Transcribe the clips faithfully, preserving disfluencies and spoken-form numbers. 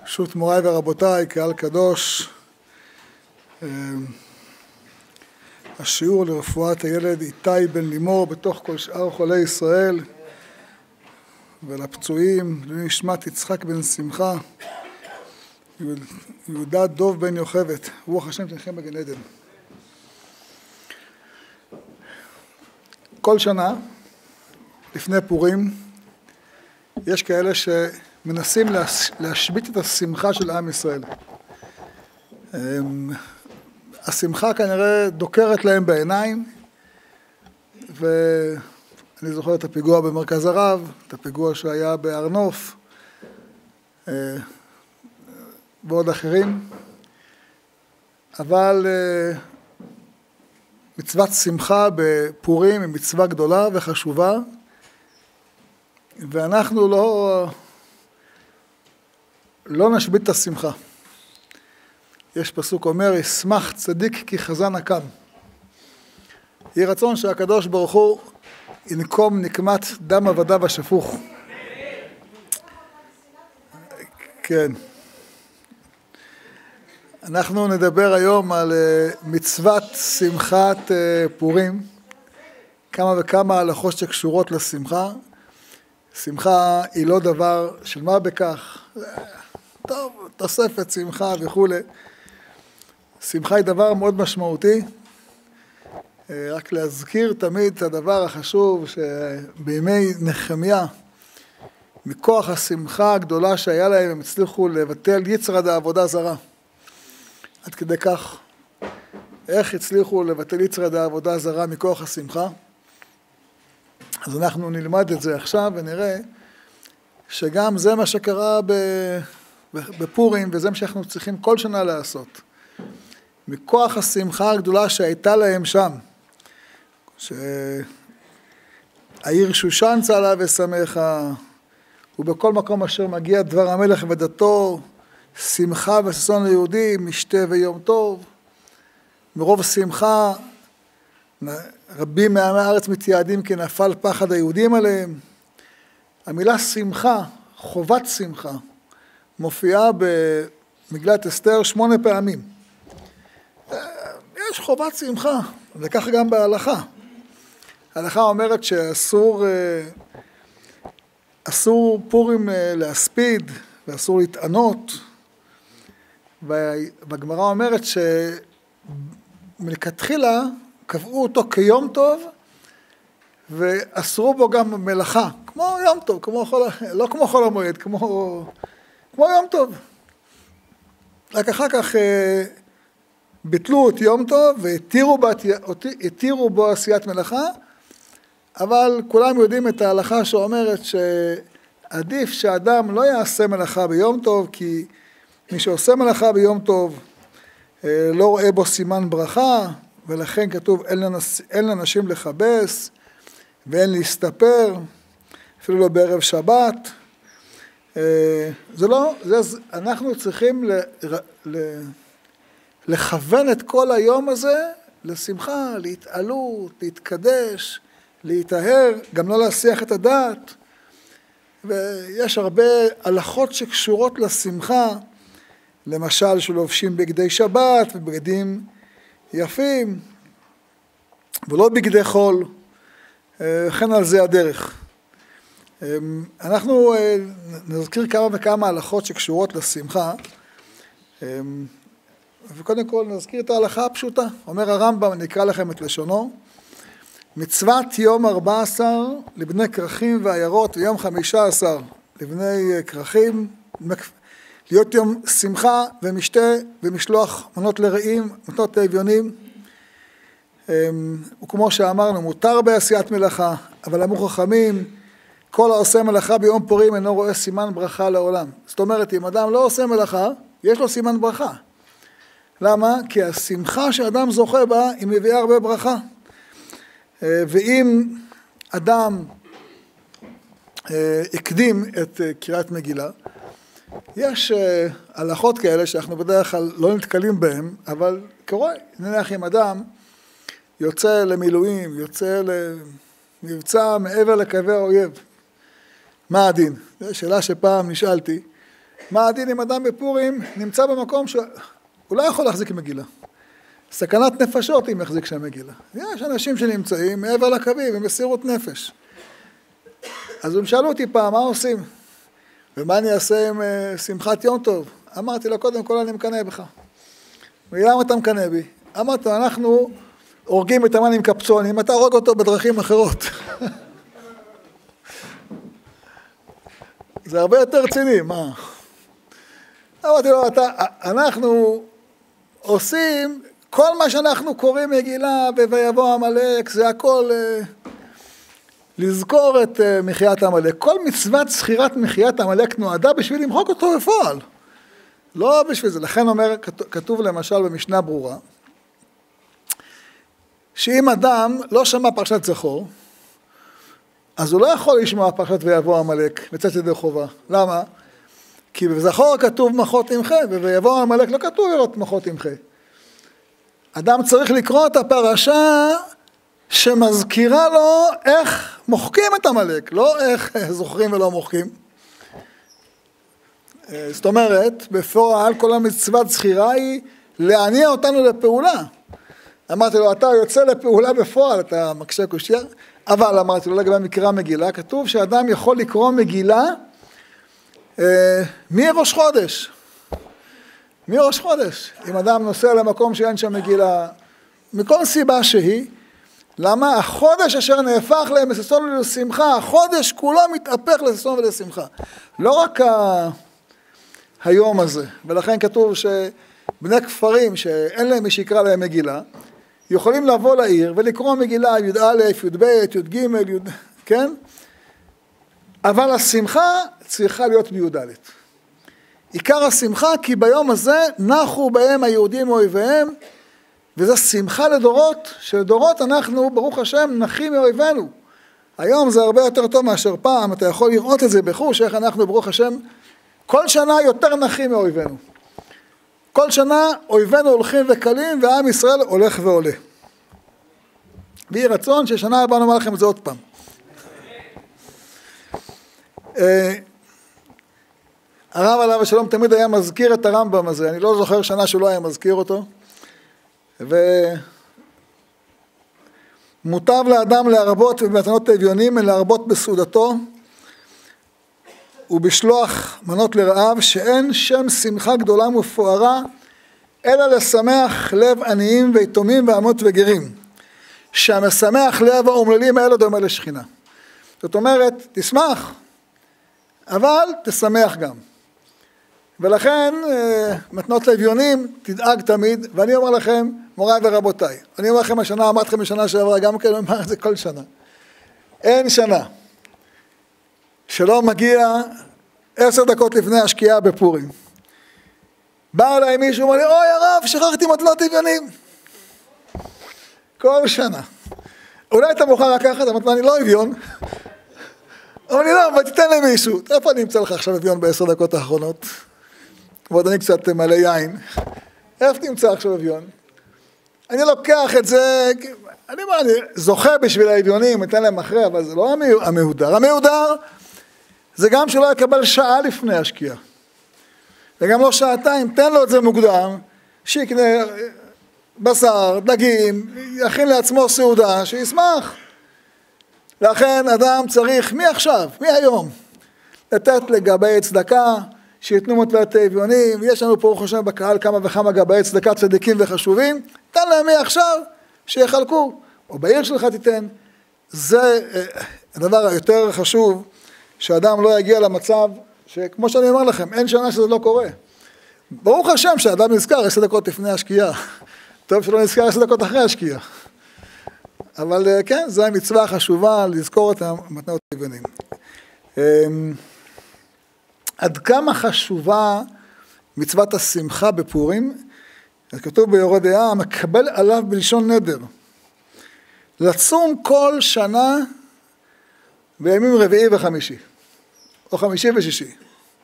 ברשות מוריי ורבותיי, קהל קדוש, השיעור לרפואת הילד איתי בן לימור בתוך כל שאר חולי ישראל, ולפצועים לנשמת יצחק בן שמחה, יהודה דוב בן יוכבת, רוח השם תנחם בגן עדן. כל שנה לפני פורים יש כאלה שמנסים להשבית את השמחה של עם ישראל. השמחה כנראה דוקרת להם בעיניים, ואני זוכר את הפיגוע במרכז הרב, את הפיגוע שהיה בהר נוף ועוד אחרים, אבל מצוות שמחה בפורים היא מצווה גדולה וחשובה, ואנחנו לא, לא נשבית את השמחה. יש פסוק אומר, ישמח צדיק כי חזן הקם. יהי רצון שהקדוש ברוך הוא ינקום נקמת דם עבדיו השפוך. כן. אנחנו נדבר היום על מצוות שמחת פורים, כמה וכמה הלכות שקשורות לשמחה. שמחה היא לא דבר של מה בכך, טוב, תוספת שמחה וכו'. שמחה היא דבר מאוד משמעותי. רק להזכיר תמיד את הדבר החשוב שבימי נחמיה, מכוח השמחה הגדולה שהיה להם, הם הצליחו לבטל יצר דעבודה זרה. עד כדי כך, איך הצליחו לבטל יצר דעבודה זרה מכוח השמחה? אז אנחנו נלמד את זה עכשיו ונראה שגם זה מה שקרה בפורים, וזה מה שאנחנו צריכים כל שנה לעשות. מכוח השמחה הגדולה שהייתה להם שם, שהעיר שושן צהלה ושמחה, ובכל מקום אשר מגיע דבר המלך ודתו, שמחה וששון ליהודים, משתה ויום טוב. מרוב שמחה, רבים מעמי הארץ מתייעדים כי נפל פחד היהודים עליהם. המילה שמחה, חובת שמחה, מופיעה במגילת אסתר שמונה פעמים. יש חובת שמחה, וכך גם בהלכה. ההלכה אומרת שאסור אסור פורים להספיד, ואסור להתענות, והגמרא אומרת שמלכתחילה קבעו אותו כיום טוב, ואסרו בו גם מלאכה, כמו יום טוב, כמו חול, לא כמו חול המועד, כמו, כמו יום טוב. רק אחר כך ביטלו את יום טוב, והתירו בו, התירו בו עשיית מלאכה, אבל כולם יודעים את ההלכה שאומרת שעדיף שאדם לא יעשה מלאכה ביום טוב, כי מי שעושה מלאכה ביום טוב לא רואה בו סימן ברכה, ולכן כתוב אין, לנס, אין לנשים לכבס ואין להסתפר, אפילו לא בערב שבת. זה לא, זה, אנחנו צריכים ל, ל, לכוון את כל היום הזה לשמחה, להתעלות, להתקדש, להתאהר, גם לא להסיח את הדעת. ויש הרבה הלכות שקשורות לשמחה, למשל שלובשים בגדי שבת ובגדים יפים, ולא בגדי חול, וכן על זה הדרך. אנחנו נזכיר כמה וכמה הלכות שקשורות לשמחה, וקודם כל נזכיר את ההלכה הפשוטה. אומר הרמב"ם, אני אקרא לכם את לשונו, מצוות יום ארבע עשר לבני כרכים ועיירות, ויום חמישה עשר לבני כרכים, להיות יום שמחה ומשתה ומשלוח מנות לרעים, מנות לאביונים. וכמו שאמרנו, מותר בעשיית מלאכה, אבל אמרו חכמים, כל העושה מלאכה ביום פורים אינו רואה סימן ברכה לעולם. זאת אומרת, אם אדם לא עושה מלאכה, יש לו סימן ברכה. למה? כי השמחה שאדם זוכה בה, היא מביאה הרבה ברכה. ואם אדם הקדים את קריאת מגילה, יש הלכות כאלה שאנחנו בדרך כלל לא נתקלים בהם, אבל קורה, נניח אם אדם יוצא למילואים, יוצא למבצע מעבר לקווי האויב, מה הדין? זו שאלה שפעם נשאלתי, מה הדין אם אדם בפורים נמצא במקום שהוא לא יכול להחזיק מגילה. סכנת נפשות אם יחזיק שם מגילה. יש אנשים שנמצאים מעבר לקווים, במסירות נפש. אז הם שאלו אותי פעם, מה עושים? ומה אני אעשה עם uh, שמחת יום טוב? אמרתי לו, קודם כל אני מקנא בך. ולמה אתה מקנא בי? אמרתי לו, אנחנו הורגים את המן עם קפצונים, אתה הורג אותו בדרכים אחרות. זה הרבה יותר רציני, מה? אמרתי לו, אתה, אנחנו עושים, כל מה שאנחנו קוראים מגילה ויבוא עמלק, זה הכל uh, לזכור את uh, מחיית עמלק. כל מצוות זכירת מחיית עמלק נועדה בשביל למחוק אותו בפועל. לא בשביל זה. לכן אומר, כתוב למשל במשנה ברורה, שאם אדם לא שמע פרשת זכור, אז הוא לא יכול לשמוע פרשת ויבוא עמלק מצאת ידי חובה. למה? כי בזכור כתוב מחות עמך, ויבוא עמלק לא כתוב לראות מחות עמך. אדם צריך לקרוא את הפרשה שמזכירה לו איך מוחקים את עמלק, לא איך זוכרים ולא מוחקים. זאת אומרת, בפועל כל המצוות זכירה היא להניע אותנו לפעולה. אמרתי לו, אתה יוצא לפעולה בפועל, אתה מקשה קושיה, אבל אמרתי לו, לגבי מקרא מגילה, כתוב שאדם יכול לקרוא מגילה אה, מראש חודש. מראש חודש. אם אדם נוסע למקום שאין שם מגילה, מכל סיבה שהיא, למה? החודש אשר נהפך להם לששון ולשמחה, החודש כולו מתהפך לששון ולשמחה. לא רק ה... היום הזה, ולכן כתוב שבני כפרים שאין להם מי שיקרא להם מגילה, יכולים לבוא לעיר ולקרוא מגילה י' א', י' ב', י' ג', י', כן? אבל השמחה צריכה להיות בי' ד'. עיקר השמחה כי ביום הזה נחו בהם היהודים מאויביהם, וזה שמחה לדורות, שלדורות אנחנו ברוך השם נחים מאויבינו. היום זה הרבה יותר טוב מאשר פעם, אתה יכול לראות את זה בחוש, איך אנחנו ברוך השם כל שנה יותר נחים מאויבינו. כל שנה אויבינו הולכים וקלים, ועם ישראל הולך ועולה. ויהי רצון ששנה הבאה נאמר לכם את זה עוד פעם. הרב עליו השלום תמיד היה מזכיר את הרמב"ם הזה, אני לא זוכר שנה שהוא לא היה מזכיר אותו. ומוטב לאדם להרבות במתנות אביונים, להרבות בסעודתו, ובשלוח מנות לרעב, שאין שם שמחה גדולה ומפוארה, אלא לשמח לב עניים ויתומים ועמות וגרים. שהמשמח לב האומללים האלה דומה לשכינה. זאת אומרת, תשמח, אבל תשמח גם. ולכן, מתנות לאביונים, תדאג תמיד, ואני אומר לכם, מוריי ורבותיי, אני אומר לכם, השנה אמרתי לכם בשנה שעברה, גם כן אומר את זה כל שנה. אין שנה. שלא מגיע עשר דקות לפני השקיעה בפורים. בא אליי מישהו, אומר לי, אוי הרב, שכחתי מתנות אביונים. כל שנה. אולי אתה מוכן לקחת, אמרתי, אני לא אביון. אבל אני לא, אבל תיתן למישהו. איפה אני אמצא לך עכשיו אביון בעשר דקות האחרונות? ועוד אני קצת מלא יין. איפה תמצא עכשיו אביון? אני לוקח את זה, אני אומר, אני זוכה בשביל האביונים, אתן להם אחרי, אבל זה לא המהודר. המהודר זה גם שלא יקבל שעה לפני השקיעה. וגם לא שעתיים, תן לו את זה מוקדם, שיקנה בשר, דגים, יכין לעצמו סעודה, שישמח. לכן אדם צריך, מי עכשיו, מי היום, לתת לגבי צדקה, שיתנו מתנות אביונים, יש לנו פה חושב בקהל כמה וכמה גבי צדקה צדיקים וחשובים, תן להם מי עכשיו, שיחלקו, או בעיר שלך תיתן. זה הדבר היותר חשוב, שאדם לא יגיע למצב, שכמו שאני אומר לכם, אין שנה שזה לא קורה. ברוך השם שאדם נזכר עשר דקות לפני השקיעה, טוב שלא נזכר עשר דקות אחרי השקיעה. אבל כן, זו המצווה החשובה לזכור את המתנות אביונים. עד כמה חשובה מצוות השמחה בפורים, אז כתוב ביורה דעה, מקבל עליו בלשון נדר. לצום כל שנה בימים רביעי וחמישי, או חמישי ושישי.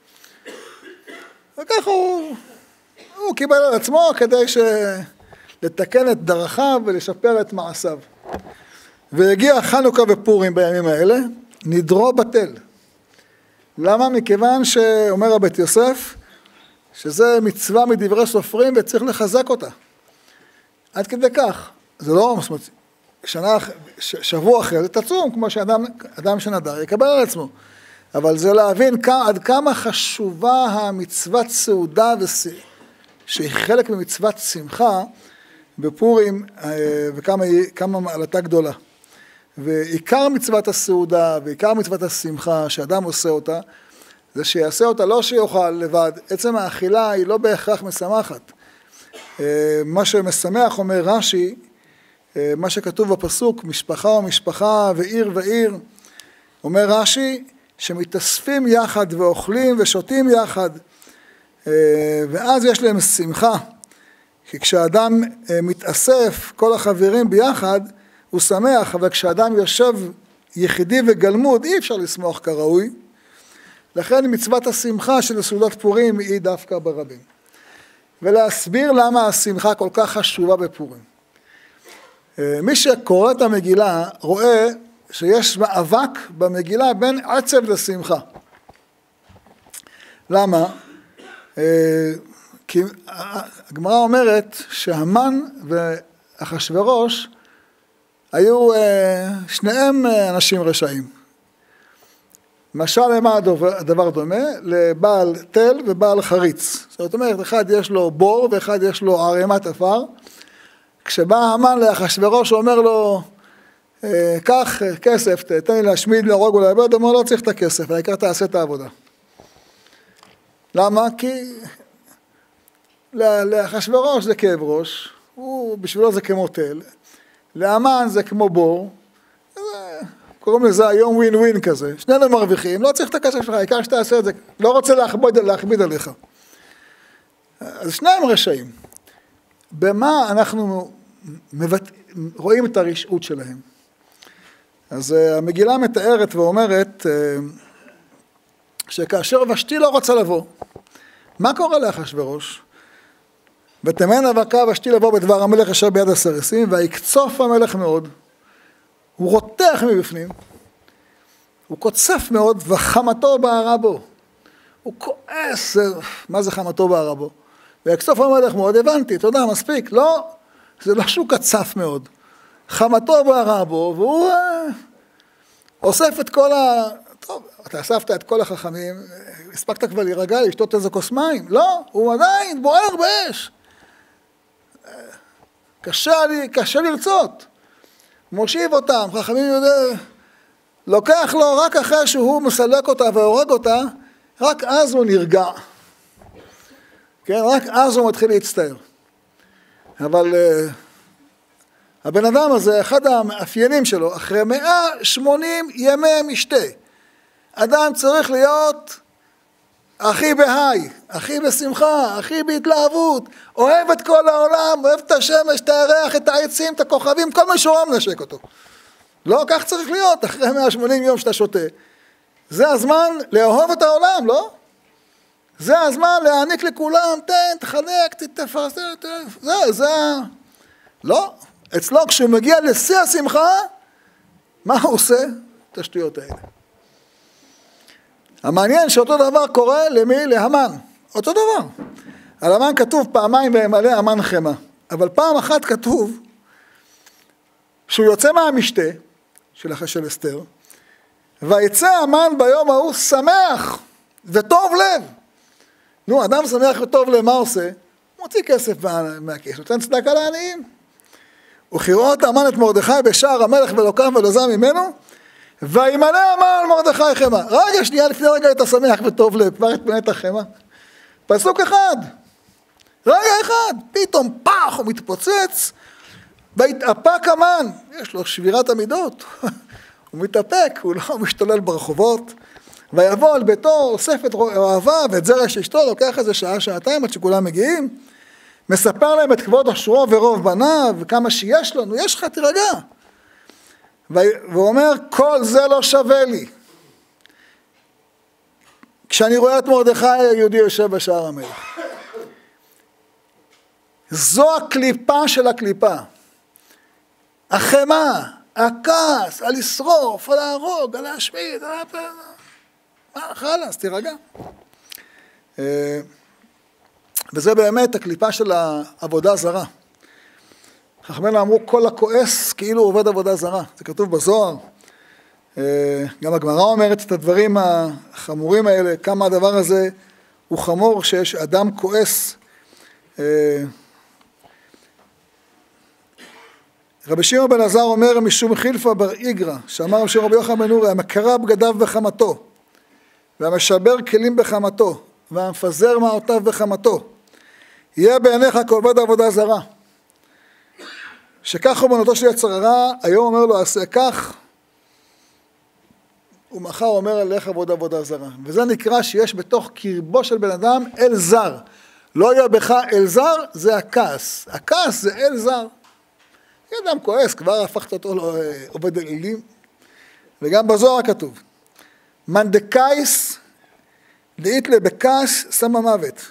וכך הוא, הוא קיבל על עצמו כדי ש... לתקן את דרכיו ולשפר את מעשיו. והגיע חנוכה ופורים בימים האלה, נדרו בטל. למה? מכיוון שאומר הבית יוסף, שזה מצווה מדברי סופרים וצריך לחזק אותה. עד כדי כך. זה לא, זאת אומרת, שנה, שבוע אחרי זה תצום, כמו שאדם אדם שנדר יקבל על עצמו. אבל זה להבין עד כמה חשובה המצוות סעודה, שהיא חלק ממצוות שמחה בפורים, וכמה כמה מעלתה גדולה. ועיקר מצוות הסעודה, ועיקר מצוות השמחה שאדם עושה אותה, זה שיעשה אותה לא שיוכל לבד. עצם האכילה היא לא בהכרח משמחת. מה שמשמח אומר רש"י, מה שכתוב בפסוק, משפחה ומשפחה ועיר ועיר, אומר רש"י, שמתאספים יחד ואוכלים ושותים יחד, ואז יש להם שמחה. כי כשאדם מתאסף, כל החברים ביחד, הוא שמח, אבל כשאדם יושב יחידי וגלמוד, אי אפשר לשמוח כראוי. לכן מצוות השמחה של סעודת פורים היא דווקא ברבים. ולהסביר למה השמחה כל כך חשובה בפורים. מי שקורא את המגילה רואה שיש מאבק במגילה בין עצב לשמחה. למה? כי הגמרא אומרת שהמן ואחשוורוש היו שניהם אנשים רשעים. משל למה הדבר דומה? לבעל תל ובעל חריץ. זאת אומרת, אחד יש לו בור ואחד יש לו ערימת עפר. כשבא המן לאחשוורוש הוא אומר לו, קח כסף, תן לי להשמיד, להרוג ולאבד, הוא אומר, לא צריך את הכסף, העיקר תעשה את העבודה. למה? כי לאחשוורוש זה כאב ראש, הוא, בשבילו זה כמו תל, להמן זה כמו בור, קוראים לזה היום ווין ווין כזה, שנינו מרוויחים, לא צריך את הכסף שלך, העיקר שתעשה את זה, לא רוצה להכביד, להכביד עליך. אז שניהם רשעים. במה אנחנו מבט... רואים את הרשעות שלהם? אז המגילה מתארת ואומרת שכאשר ושתי לא רוצה לבוא, מה קורה לאחשוורוש? ותמן אבקה ושתי לבוא בדבר המלך אשר ביד הסרסים, ויקצוף המלך מאוד, הוא רותח מבפנים, הוא קוצף מאוד, וחמתו בערה בו. הוא כועס, מה זה חמתו בערה בו? ויקצוף המלך מאוד, הבנתי, תודה, מספיק. לא, זה לא שהוא קצף מאוד. חמתו בערה בו, והוא אוסף את כל ה... טוב, אתה אספת את כל החכמים, הספקת כבר להירגע, לשתות איזה כוס מים. לא, הוא עדיין בוער באש. קשה לי, קשה לרצות. מושיב אותם, חכמים יודע, לוקח לו רק אחרי שהוא מסלק אותה והורג אותה, רק אז הוא נרגע. כן, רק אז הוא מתחיל להצטער. אבל uh, הבן אדם הזה, אחד המאפיינים שלו, אחרי מאה ושמונים ימי משתה, אדם צריך להיות הכי בהי, הכי בשמחה, הכי בהתלהבות, אוהב את כל העולם, אוהב את השמש, את הירח, את העצים, את הכוכבים, כל מה שורם נשק אותו. לא, כך צריך להיות, אחרי מאה ושמונים יום שאתה שותה. זה הזמן לאהוב את העולם, לא? זה הזמן להעניק לכולם, תן, תחלק, תפרס, זה, זה, לא. אצלו כשהוא מגיע לשיא השמחה, מה הוא עושה? את השטויות האלה. המעניין שאותו דבר קורה למי? להמן. אותו דבר. על המן כתוב פעמיים וימלא המן חמה. אבל פעם אחת כתוב שהוא יוצא מהמשתה של אחרי של אסתר, ויצא המן ביום ההוא שמח וטוב לב. נו, אדם שמח וטוב לב, מה עושה? הוא מוציא כסף מהכיס, נותן צדקה לעניים. וכראות המן את מרדכי בשער המלך ולוקח ולוזם ממנו, וימלא המן מרדכי חמה. רגע שנייה לפני רגע אתה שמח וטוב לב, כבר התפנה את החמה. פסוק אחד, רגע אחד, פתאום פח הוא מתפוצץ, והתאפק המן, יש לו שבירת המידות, הוא מתאפק, הוא לא משתולל ברחובות, ויבוא על ביתו, אוסף את אוהביו ואת זרע של אשתו, לוקח איזה שעה, שעתיים עד שכולם מגיעים, מספר להם את כבוד אשרו ורוב בניו, וכמה שיש לנו, יש לך, תירגע. והוא אומר, כל זה לא שווה לי. כשאני רואה את מרדכי היהודי יושב בשער המלך. זו הקליפה של הקליפה. החמה, הכעס, על לשרוף, על להרוג, על להשמיד, על... מה, חלאס, תירגע. וזה באמת הקליפה של העבודה זרה. חכמינו אמרו, כל הכועס כאילו עובד עבודה זרה. זה כתוב בזוהר. גם הגמרא אומרת את הדברים החמורים האלה, כמה הדבר הזה הוא חמור שיש אדם כועס. רבי שמעון בן אלעזר אומר, משום חילפא בר איגרא, שאמר משום רבי יוחנן בן נורי, המקרע בגדיו בחמתו, והמשבר כלים בחמתו, והמפזר מעותיו בחמתו, יהיה בעיניך כעובד עבודה זרה. שכך אומנותו של יצר הרע, היום אומר לו, עשה כך, ומחר אומר עליך עבודה עבודה זרה. וזה נקרא שיש בתוך קרבו של בן אדם אל זר. לא יהיה בך אל זר, זה הכעס. הכעס זה אל זר. אדם כועס, כבר הפכת אותו לעובד אלילים. וגם בזוהר כתוב, מן דקייס דאיתלה בכעס שמה מוות.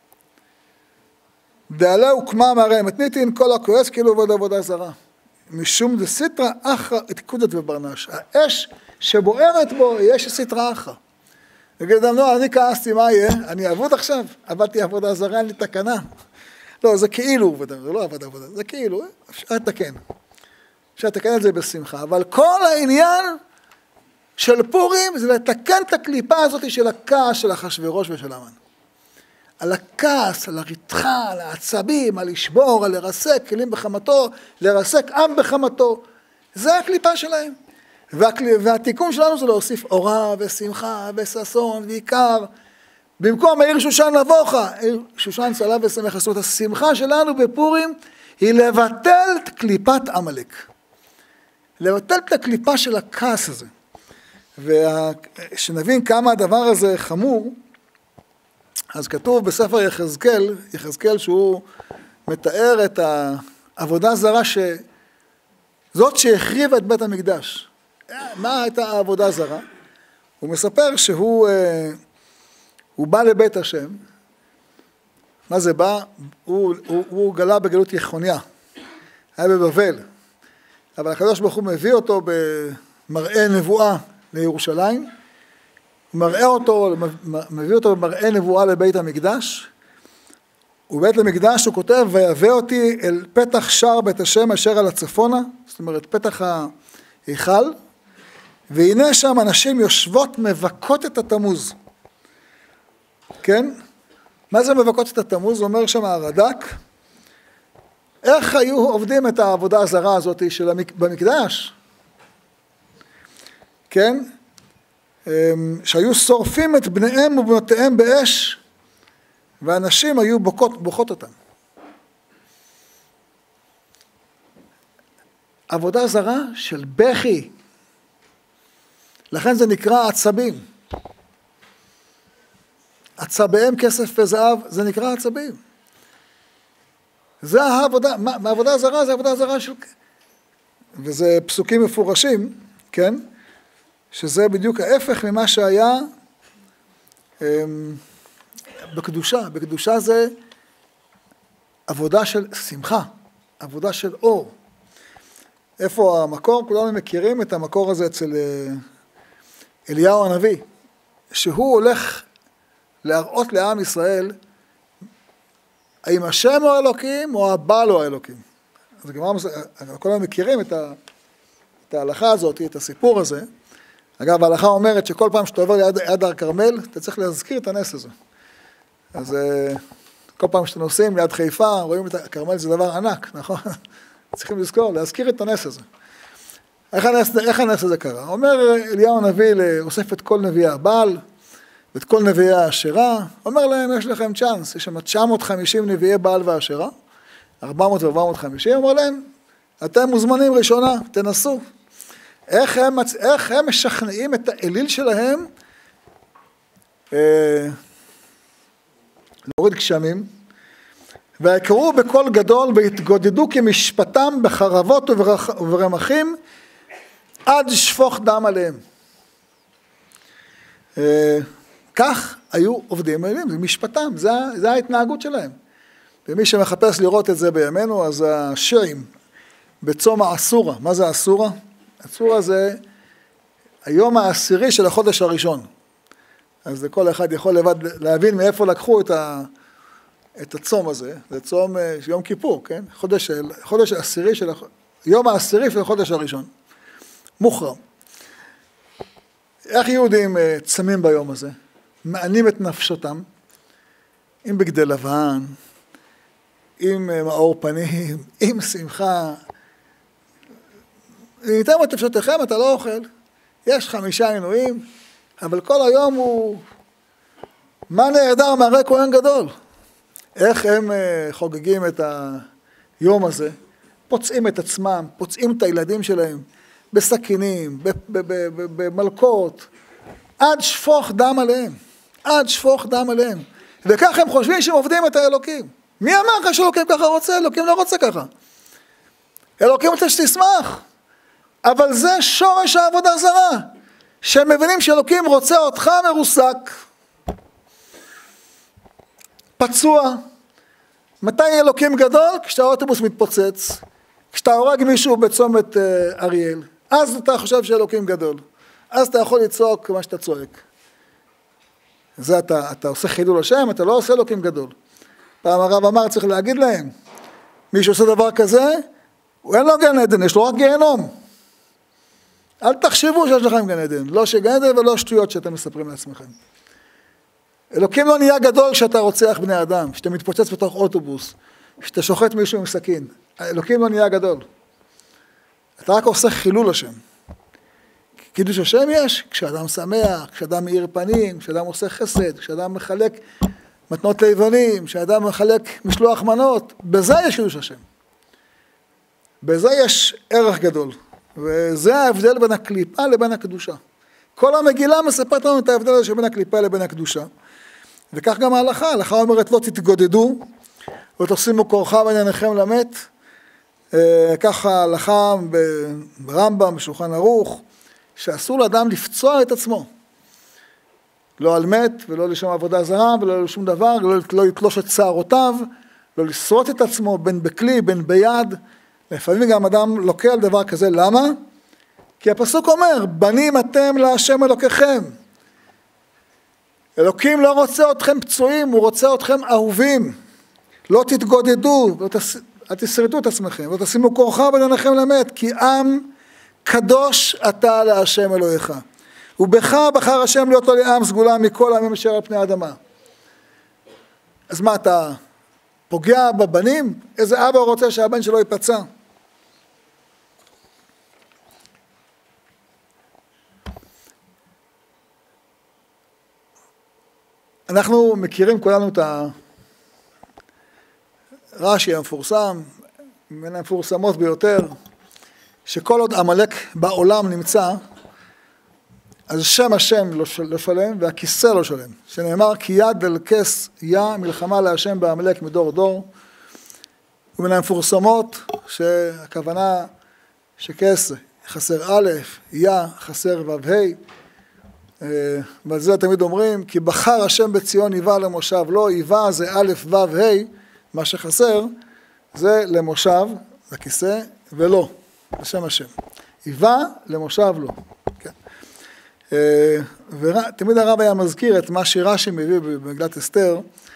דעלה וקמה מראה, מתניתין כל הכועס כאילו עובד עבודה זרה. משום דסיטרא אחרא התקודת וברנש. האש שבוערת בו היא אש סטרא אחרא. וגיד אדם, לא, אני כעסתי, מה יהיה? אני אעבוד עכשיו? עבדתי עבודה זרה, אין לי תקנה. לא, זה כאילו, זה לא עבודה עבודה, זה כאילו, אפשר לתקן. אפשר לתקן את זה בשמחה. אבל כל העניין של פורים זה לתקן את הקליפה הזאת של הכעס של אחשוורוש ושל המן. על הכעס, על הרתחה, על העצבים, על לשבור, על לרסק כלים בחמתו, לרסק עם בחמתו. זה הקליפה שלהם. והתיקון שלנו זה להוסיף אורה ושמחה וששון ועיקר. במקום העיר שושן לבוך, עיר שושן צלה ושמח. זאת אומרת, השמחה שלנו בפורים היא לבטל את קליפת עמלק. לבטל את הקליפה של הכעס הזה. ושנבין כמה הדבר הזה חמור, אז כתוב בספר יחזקאל, יחזקאל שהוא מתאר את העבודה זרה ש... זאת שהחריבה את בית המקדש. מה הייתה העבודה זרה? הוא מספר שהוא הוא בא לבית השם. מה זה בא? הוא, הוא, הוא גלה בגלות יחוניה. היה בבבל. אבל הקדוש ברוך הוא מביא אותו במראה נבואה לירושלים. מראה אותו, מביא אותו במראה נבואה לבית המקדש, ובבית המקדש הוא כותב, ויבא אותי אל פתח שער בית השם אשר על הצפונה, זאת אומרת פתח ההיכל, והנה שם אנשים יושבות מבקות את התמוז. כן? מה זה מבקות את התמוז? הוא אומר שם הרד"ק, איך היו עובדים את העבודה הזרה הזאת של המק... במקדש? כן? שהיו שורפים את בניהם ובנותיהם באש, ואנשים היו בוכות, בוכות אותם. עבודה זרה של בכי. לכן זה נקרא עצבים. עצביהם כסף וזהב, זה נקרא עצבים. זה העבודה, מה, העבודה הזרה זה עבודה זרה של... וזה פסוקים מפורשים, כן? שזה בדיוק ההפך ממה שהיה בקדושה. בקדושה זה עבודה של שמחה, עבודה של אור. איפה המקור? כולנו מכירים את המקור הזה אצל אליהו הנביא, שהוא הולך להראות לעם ישראל, האם השם הוא האלוקים או הבעל הוא האלוקים. אז כולנו מכירים את, ה, את ההלכה הזאת, את הסיפור הזה. אגב, ההלכה אומרת שכל פעם שאתה עובר ליד, ליד הר כרמל, אתה צריך להזכיר את הנס הזה. אז כל פעם שאתם נוסעים ליד חיפה, רואים את הכרמל, זה דבר ענק, נכון? צריכים לזכור, להזכיר את הנס הזה. איך הנס, איך הנס הזה קרה? אומר אליהו הנביא, אוסף את כל נביאי הבעל, ואת כל נביאי האשרה, אומר להם, יש לכם צ'אנס, יש שם תשע מאות וחמישים נביאי בעל והאשרה, ארבע מאות ו-ארבע מאות וחמישים, אומר להם, אתם מוזמנים ראשונה, תנסו. איך הם, איך הם משכנעים את האליל שלהם אה, להוריד גשמים, ויקראו בקול גדול והתגודדו כמשפטם בחרבות וברמחים עד שפוך דם עליהם. אה, כך היו עובדים האלילים, זה משפטם, זה, זה ההתנהגות שלהם. ומי שמחפש לראות את זה בימינו, אז השיעים בצום האסורה. מה זה האסורה? האסורה זה היום העשירי של החודש הראשון. אז כל אחד יכול לבד להבין מאיפה לקחו את, ה, את הצום הזה, זה צום יום כיפור, כן? חודש, חודש העשירי של, יום העשירי של החודש הראשון, מוחרם. איך יהודים צמים ביום הזה? מענים את נפשותם, עם בגדי לבן, עם מאור פנים, עם שמחה. ניתן את נפשותיכם, אתה לא אוכל. יש חמישה עינויים, אבל כל היום הוא... מה נהדר מהרי כהן גדול? איך הם חוגגים את היום הזה? פוצעים את עצמם, פוצעים את הילדים שלהם, בסכינים, במלכות, עד שפוך דם עליהם. עד שפוך דם עליהם. וכך הם חושבים שהם עובדים את האלוקים. מי אמר לך שאלוקים ככה רוצה? אלוקים לא רוצה ככה. אלוקים רוצה שתשמח. אבל זה שורש העבודה זרה. שהם מבינים שאלוקים רוצה אותך מרוסק. פצוע. מתי אלוקים גדול? כשאתה האוטובוס מתפוצץ. כשאתה הורג מישהו בצומת אריאל. אז אתה חושב שאלוקים גדול. אז אתה יכול לצעוק מה שאתה צועק. זה אתה, אתה עושה חילול השם, אתה לא עושה אלוקים גדול. פעם הרב אמר, צריך להגיד להם, מי שעושה דבר כזה, הוא אין לו גן עדן, יש לו רק גיהנום. אל תחשבו שיש לכם גן עדן, לא שגן עדן ולא שטויות שאתם מספרים לעצמכם. אלוקים לא נהיה גדול כשאתה רוצח בני אדם, כשאתה מתפוצץ בתוך אוטובוס, כשאתה שוחט מישהו עם סכין. אלוקים לא נהיה גדול. אתה רק עושה חילול השם. קידוש השם יש, כשאדם שמח, כשאדם מאיר פנים, כשאדם עושה חסד, כשאדם מחלק מתנות ליוונים, כשאדם מחלק משלוח מנות, בזה יש קידוש השם. בזה יש ערך גדול, וזה ההבדל בין הקליפה לבין הקדושה. כל המגילה מספרת לנו את ההבדל הזה שבין הקליפה לבין הקדושה, וכך גם ההלכה, ההלכה אומרת לא תתגודדו, ותשימו כורחה בעיניכם למת, ככה ההלכה ברמב"ם, בשולחן ערוך, שאסור לאדם לפצוע את עצמו. לא על מת, ולא לשם עבודה זרה, ולא לשום דבר, לא, לא לתלוש את שערותיו, לא לשרוט את עצמו בין בכלי, בין ביד. לפעמים גם אדם לוקה על דבר כזה. למה? כי הפסוק אומר, בנים אתם להשם אלוקיכם. אלוקים לא רוצה אתכם פצועים, הוא רוצה אתכם אהובים. לא תתגודדו, לא תס... אל תשרטו את עצמכם, לא תשימו כורחה בעיניכם למת, כי עם קדוש אתה להשם אלוהיך. ובך בחר השם להיות לו לעם סגולה מכל העמים אשר על פני האדמה. אז מה, אתה פוגע בבנים? איזה אבא רוצה שהבן שלו ייפצע? אנחנו מכירים כולנו את הרש"י המפורסם, מן המפורסמות ביותר, שכל עוד עמלק בעולם נמצא, אז שם השם לא שלם והכיסא לא שלם. שנאמר כי יד אל כס יה מלחמה להשם בעמלק מדור דור. ומן המפורסמות שהכוונה שכס חסר א', יה חסר ו' ה'. ועל זה תמיד אומרים כי בחר השם בציון היווה למושב. לא, היווה זה א' ו' ה', מה שחסר זה למושב, לכיסא, ולא, לשם השם. היווה למושב לא. כן. ותמיד הרב היה מזכיר את מה שרש"י מביא במגילת אסתר.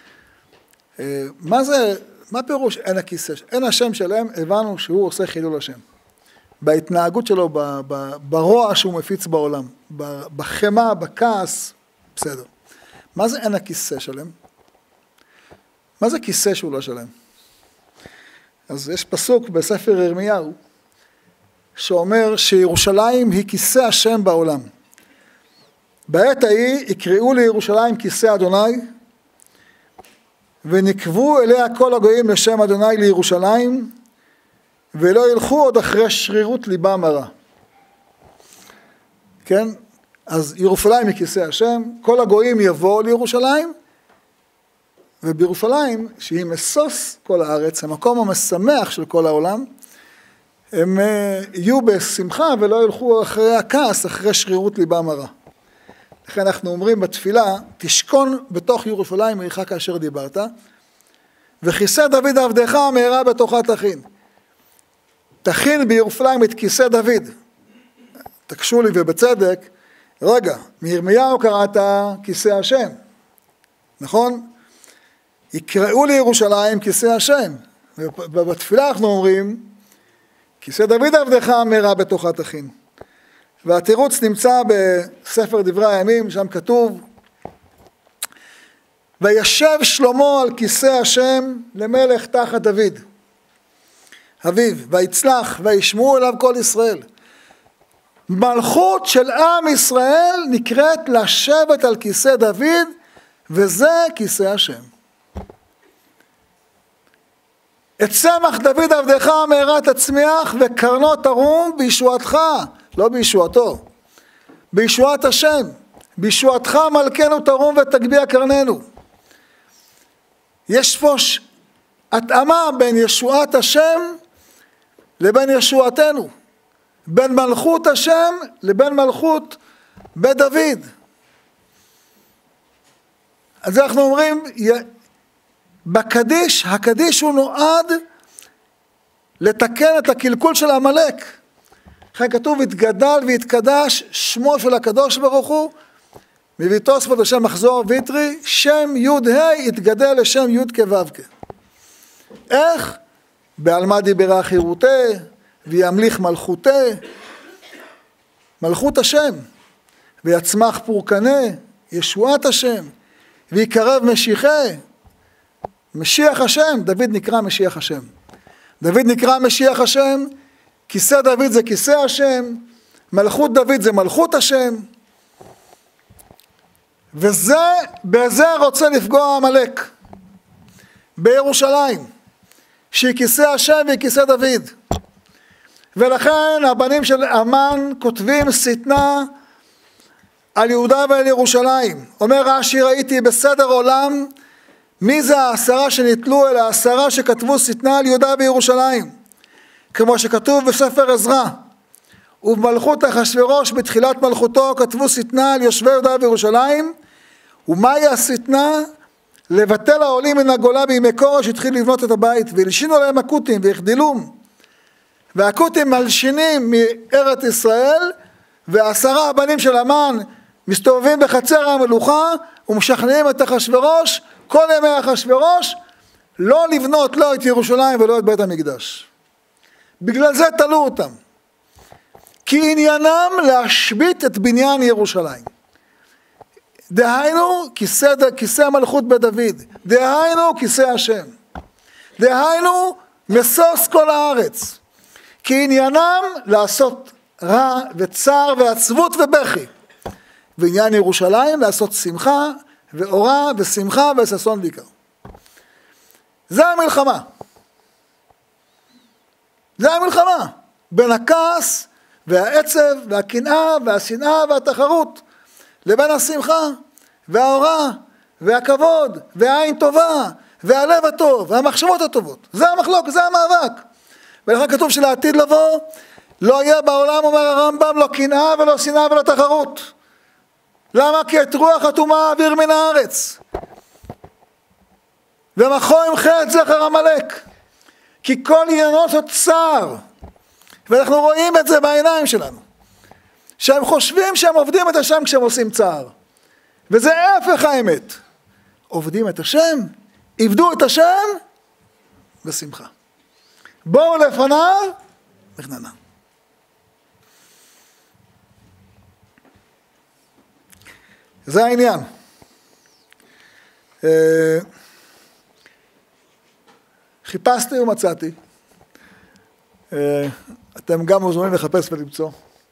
מה זה, מה פירוש אין הכיסא? אין השם שלהם, הבנו שהוא עושה חילול השם. בהתנהגות שלו, ברוע שהוא מפיץ בעולם, בחמה, בכעס, בסדר. מה זה אין הכיסא שלהם? מה זה כיסא שהוא לא שלהם? אז יש פסוק בספר ירמיהו, שאומר שירושלים היא כיסא השם בעולם. בעת ההיא יקראו לירושלים כיסא אדוני, ונקבו אליה כל הגויים לשם אדוני לירושלים, ולא ילכו עוד אחרי שרירות ליבם הרע. כן? אז ירושלים היא כיסא השם, כל הגויים יבואו לירושלים, ובירושלים, שהיא מסוס כל הארץ, המקום המשמח של כל העולם, הם יהיו בשמחה ולא ילכו אחרי הכעס, אחרי שרירות ליבם הרע. לכן אנחנו אומרים בתפילה, תשכון בתוך ירושלים עירך כאשר דיברת, וכיסא דוד עבדך מהרה בתוכה תכין. תכין בירושלים את כיסא דוד. תקשו לי ובצדק, רגע, מירמיהו קראת כיסא השם, נכון? יקראו לירושלים כיסא השם, ובתפילה אנחנו אומרים, כיסא דוד עבדך מרע בתוכה תכין. והתירוץ נמצא בספר דברי הימים, שם כתוב, וישב שלמה על כיסא השם למלך תחת דוד, אביו, ויצלח וישמעו אליו כל ישראל. מלכות של עם ישראל נקראת לשבת על כיסא דוד, וזה כיסא השם. את צמח דוד עבדך מהרה תצמיח, וקרנו תרום בישועתך, לא בישועתו, בישועת השם. בישועתך מלכנו תרום ותגביה קרננו. יש פה התאמה בין ישועת השם לבין ישועתנו, בין מלכות השם לבין מלכות בית דוד. אז אנחנו אומרים, בקדיש, הקדיש הוא נועד לתקן את הקלקול של המלאק. לכן כתוב, התגדל והתקדש שמו של הקדוש ברוך הוא, מביא תוספות לשם מחזור ויטרי, שם יוד ה' התגדל לשם יוד כו'. איך? בעלמא דיברה חירותי, וימליך מלכותי, מלכות השם, ויצמח פורקנה, ישועת השם, ויקרב משיחי, משיח השם. דוד נקרא משיח השם. דוד נקרא משיח השם, כיסא דוד זה כיסא השם, מלכות דוד זה מלכות השם, וזה, בזה רוצה לפגוע המלאק, בירושלים, שהיא כיסא השם והיא כיסא דוד. ולכן הבנים של אמן כותבים שטנה על יהודה ועל ירושלים. אומר רש"י, ראיתי בסדר עולם, מי זה העשרה שנתלו, אלא העשרה שכתבו שטנה על יהודה וירושלים, כמו שכתוב בספר עזרא, ובמלכות אחשוורוש בתחילת מלכותו כתבו שטנה על יושבי יהודה וירושלים. ומהי השטנה? לבטל העולים מן הגולה בימי כורש, התחיל לבנות את הבית, והלשינו עליהם הכותים והחדילום, והכותים מלשינים מארץ ישראל, ועשרה הבנים של המן מסתובבים בחצר המלוכה ומשכנעים את אחשוורוש כל ימי אחשוורוש לא לבנות לא את ירושלים ולא את בית המקדש. בגלל זה תלו אותם, כי עניינם להשבית את בניין ירושלים. דהיינו כיסא, כיסא מלכות בית דוד, דהיינו כיסא השם, דהיינו משוש כל הארץ, כי עניינם לעשות רע וצער ועצבות ובכי, ועניין ירושלים לעשות שמחה ואורה ושמחה וששון ויקר. זה המלחמה. זה המלחמה בין הכעס והעצב והקנאה והשנאה והתחרות לבין השמחה והאורה והכבוד והעין טובה והלב הטוב והמחשבות הטובות. זה המחלוק, זה המאבק. ולכן כתוב שלעתיד לבוא לא יהיה בעולם, אומר הרמב"ם, לא קנאה ולא שנאה ולא תחרות. למה? כי את רוח אטומה אוויר מן הארץ, ומחו ימחה את זכר עמלק, כי כל עניינו זאת צער. ואנחנו רואים את זה בעיניים שלנו, שהם חושבים שהם עובדים את השם כשהם עושים צער, וזה הפך האמת. עובדים את השם, עבדו את השם בשמחה, בואו לפניו בכננה. זה העניין. חיפשתי ומצאתי, אתם גם מוזמנים לחפש ולמצוא.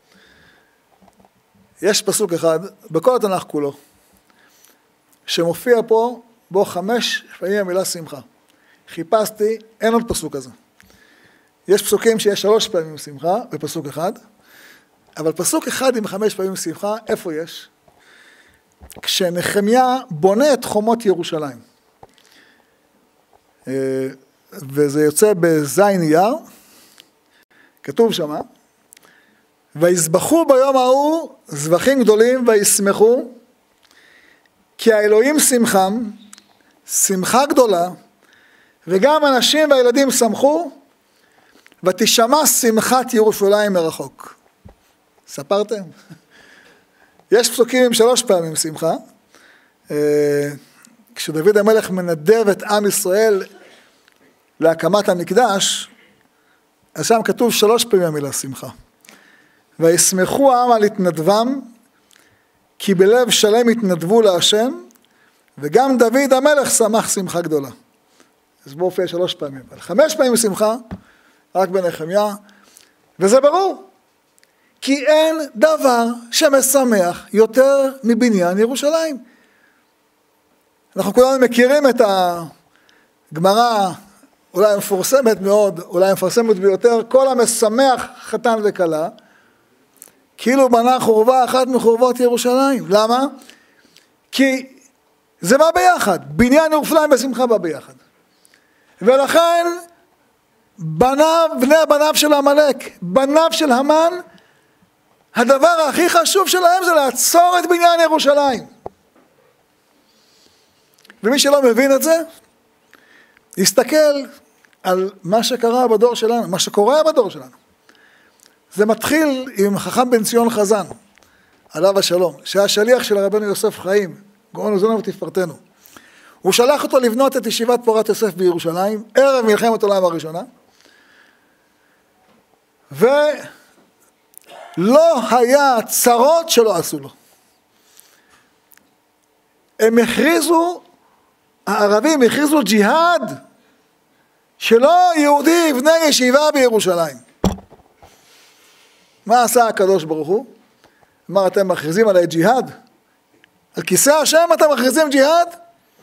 יש פסוק אחד בכל התנ"ך כולו שמופיע פה בו חמש פעמים המילה שמחה. חיפשתי, אין עוד פסוק כזה. יש פסוקים שיש שלוש פעמים שמחה בפסוק אחד, אבל פסוק אחד עם חמש פעמים שמחה, איפה יש? כשנחמיה בונה את חומות ירושלים, וזה יוצא בזין אייר, כתוב שמה, ויזבחו ביום ההוא זבחים גדולים וישמחו, כי האלוהים שמחם, שמחה גדולה, וגם אנשים והילדים שמחו, ותשמע שמחת ירושלים מרחוק. ספרתם? יש פסוקים עם שלוש פעמים שמחה, כשדוד המלך מנדב את עם ישראל להקמת המקדש, אז שם כתוב שלוש פעמים המילה שמחה. וישמחו העם על התנדבם, כי בלב שלם התנדבו להשם, וגם דוד המלך שמח שמחה גדולה. אז בואו הופיע שלוש פעמים, אבל חמש פעמים שמחה, רק בנחמיה, וזה ברור, כי אין דבר שמשמח יותר מבניין ירושלים. אנחנו כולנו מכירים את הגמרא, אולי מפורסמת מאוד, אולי מפורסמת ביותר, כל המשמח חתן וכלה, כאילו בנה חורבה אחת מחורבות ירושלים. למה? כי זה בא ביחד, בניין ירושלים בשמחה בא ביחד. ולכן בניו, בני בניו של עמלק, בניו של המן, הדבר הכי חשוב שלהם זה לעצור את בניין ירושלים. ומי שלא מבין את זה, יסתכל על מה שקרה בדור שלנו, מה שקורה בדור שלנו. זה מתחיל עם חכם בן ציון חזן, עליו השלום, שהיה שליח של רבנו יוסף חיים, גאון עזרנו ותפארתנו. הוא שלח אותו לבנות את ישיבת פורת יוסף בירושלים, ערב מלחמת העולם הראשונה, ולא היה צרות שלא עשו לו. הם הכריזו, הערבים הכריזו ג'יהאד, שלא יהודי יבנה ישיבה בירושלים. מה עשה הקדוש ברוך הוא? אמר, אתם מכריזים עליי ג'יהאד? על כיסא השם אתם מכריזים ג'יהאד?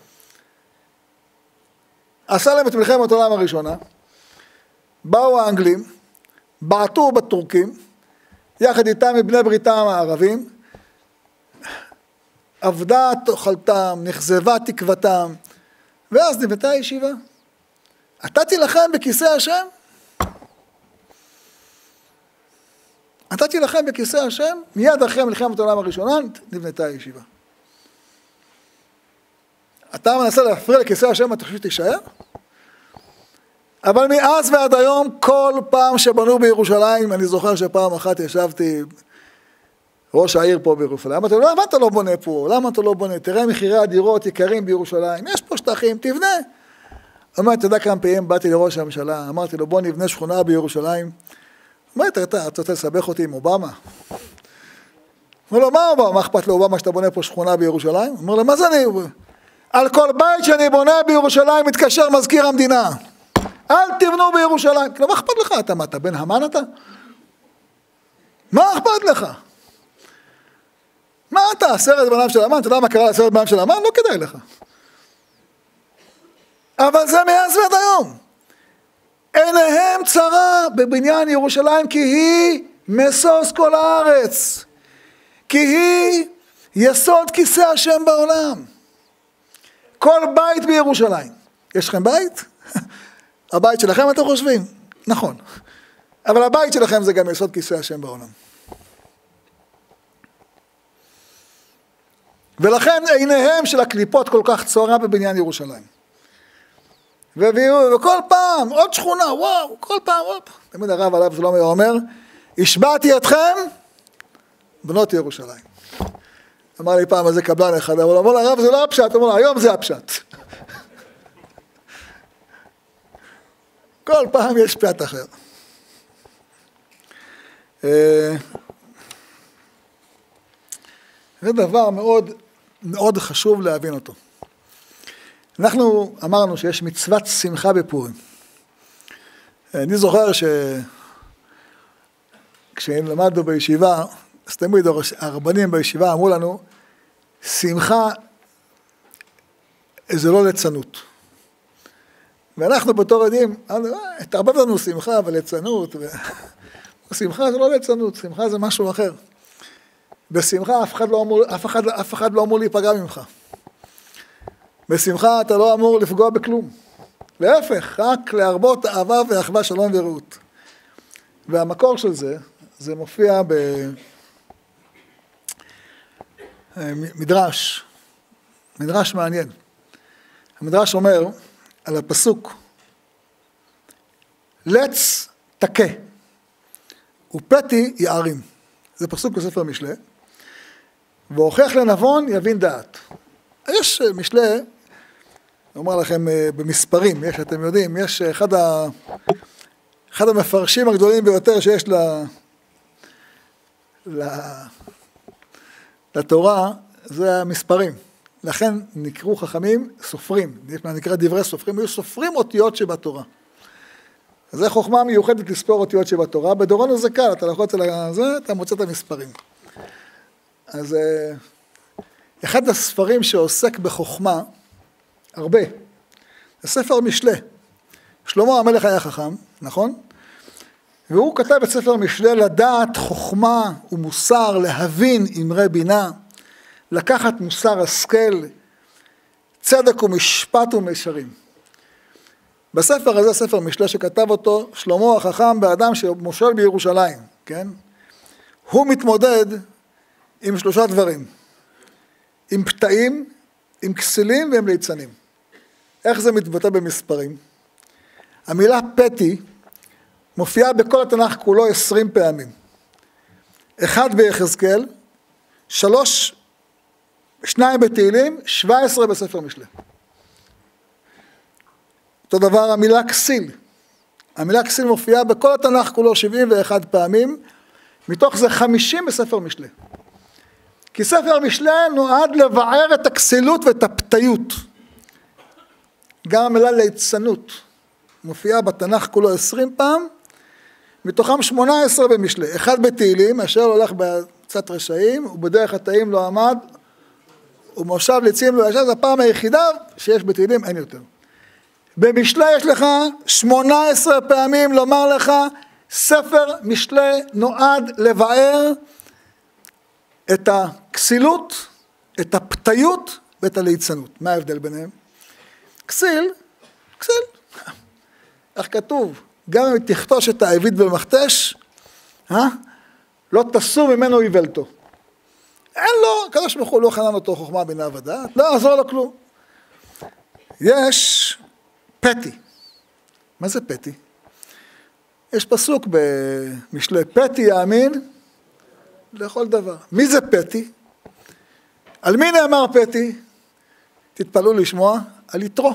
עשה להם את מלחמת העולם הראשונה, באו האנגלים, בעטו בטורקים, יחד איתם מבני בריתם הערבים, עבדה תאכלתם, נחזבה תקוותם, ואז נבנתה הישיבה. אתה תילחם בכיסא השם? אתה תילחם בכיסא השם? מיד אחרי מלחמת העולם הראשונה נבנתה הישיבה. אתה מנסה להפריע לכיסא השם, אתה חושב שתישאר? אבל מאז ועד היום, כל פעם שבנו בירושלים, אני זוכר שפעם אחת ישבתי ראש העיר פה בירושלים, אמרתי לו, למה אתה לא בונה פה? למה אתה לא בונה? תראה מחירי הדירות יקרים בירושלים, יש פה שטחים, תבנה. אמרתי, אתה יודע כמה פעמים באתי לראש הממשלה, אמרתי לו, בוא נבנה שכונה בירושלים. אמרתי, אתה רוצה לסבך אותי עם אובמה? אמר לו, מה אובמה? מה אכפת לאובמה שאתה בונה פה שכונה בירושלים? אמר לו, מה זה אני? על כל בית שאני בונה בירושלים מתקשר מזכיר המדינה. אל תבנו בירושלים. מה אכפת לך? אתה מה, אתה בן המן אתה? מה אכפת לך? מה אתה, עשרת בניו של המן? אתה יודע מה קרה לעשרת בניו של המן? לא כדאי לך. אבל זה מאז ועד היום. עיניהם צרה בבניין ירושלים, כי היא משוש כל הארץ. כי היא יסוד כיסא השם בעולם. כל בית בירושלים. יש לכם בית? הבית שלכם אתם חושבים? נכון. אבל הבית שלכם זה גם יסוד כיסא השם בעולם. ולכן עיניהם של הקליפות כל כך צורה בבניין ירושלים. וכל פעם, עוד שכונה, וואו, כל פעם, וואו. תמיד הרב עליו שלום אומר, השבעתי אתכם, בנות ירושלים. אמר לי פעם איזה קבלן אחד, אבל אמר לרב זה לא הפשט, אמר לו, היום זה הפשט. כל פעם יש פשט אחר. זה דבר מאוד, מאוד חשוב להבין אותו. אנחנו אמרנו שיש מצוות שמחה בפורים. אני זוכר ש... כשלמדנו בישיבה, אז תמיד הרבנים בישיבה אמרו לנו, שמחה זה לא ליצנות. ואנחנו בתור יודעים, תערבב לנו שמחה וליצנות, ו... שמחה זה לא ליצנות, שמחה זה משהו אחר. בשמחה אף אחד לא אמור, אף אחד, אף אחד לא אמור להיפגע ממך. בשמחה אתה לא אמור לפגוע בכלום. להפך, רק להרבות אהבה ואחווה, שלום ורעות. והמקור של זה, זה מופיע במדרש, מדרש מעניין. המדרש אומר על הפסוק, לץ תכה, ופתי יערים. זה פסוק בספר משלי. והוכח לנבון יבין דעת. יש משלי, אני אומר לכם במספרים, יש, אתם יודעים, יש אחד, ה, אחד המפרשים הגדולים ביותר שיש ל, ל, לתורה, זה המספרים. לכן נקראו חכמים סופרים, נקרא דברי סופרים, היו סופרים אותיות שבתורה. אז זה חוכמה מיוחדת לספור אותיות שבתורה, בדורנו זה קל, אתה לוחץ על זה, אתה מוצא את המספרים. אז אחד הספרים שעוסק בחוכמה, הרבה, זה ספר משלי. שלמה המלך היה חכם, נכון? והוא כתב את ספר משלי לדעת חוכמה ומוסר, להבין אמרי בינה, לקחת מוסר השכל, צדק ומשפט ומישרים. בספר הזה, ספר משלי שכתב אותו, שלמה החכם באדם שמושל בירושלים, כן? הוא מתמודד עם שלושה דברים, עם פתאים, עם כסילים ועם ליצנים. איך זה מתבטא במספרים? המילה פתי מופיעה בכל התנ"ך כולו עשרים פעמים. אחד ביחזקאל, שלוש, שניים בתהילים, שבע עשרה בספר משלי. אותו דבר המילה כסיל. המילה כסיל מופיעה בכל התנ"ך כולו שבעים ואחת פעמים, מתוך זה חמישים בספר משלי. כי ספר משלי נועד לבער את הכסילות ואת הפתיות. גם המילה ליצנות מופיעה בתנ"ך כולו עשרים פעם, מתוכם שמונה עשרה במשלי. אחד בתהילים, אשר הולך בצאת רשעים, ובדרך התאים לא עמד, ומושב ליצים לא ישב, זו הפעם היחידה שיש בתהילים, אין יותר. במשלי יש לך שמונה עשרה פעמים לומר לך, ספר משלי נועד לבאר את הכסילות, את הפתיות ואת הליצנות. מה ההבדל ביניהם? כסיל, כסיל. איך כתוב? גם אם תכתוש את העביד במכתש, אה? לא תסור ממנו איוולתו. אין לו, הקדוש ברוך הוא לא חנן אותו חוכמה בינה ודעת, לא יעזור לו כלום. יש פתי. מה זה פתי? יש פסוק במשלי, פתי יאמין לכל דבר. מי זה פתי? על מי נאמר פתי? תתפלאו לשמוע, על יתרו.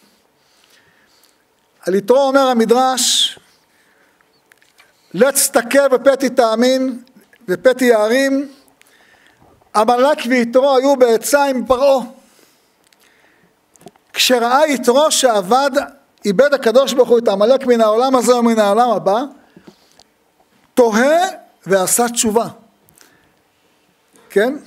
על יתרו אומר המדרש, לץ תכה בפתי תאמין ופתי יערים, עמלק ויתרו היו בעצה עם פרעה. כשראה יתרו שעבד, איבד הקדוש ברוך הוא את עמלק מן העולם הזה ומן העולם הבא, תוהה ועשה תשובה. כן?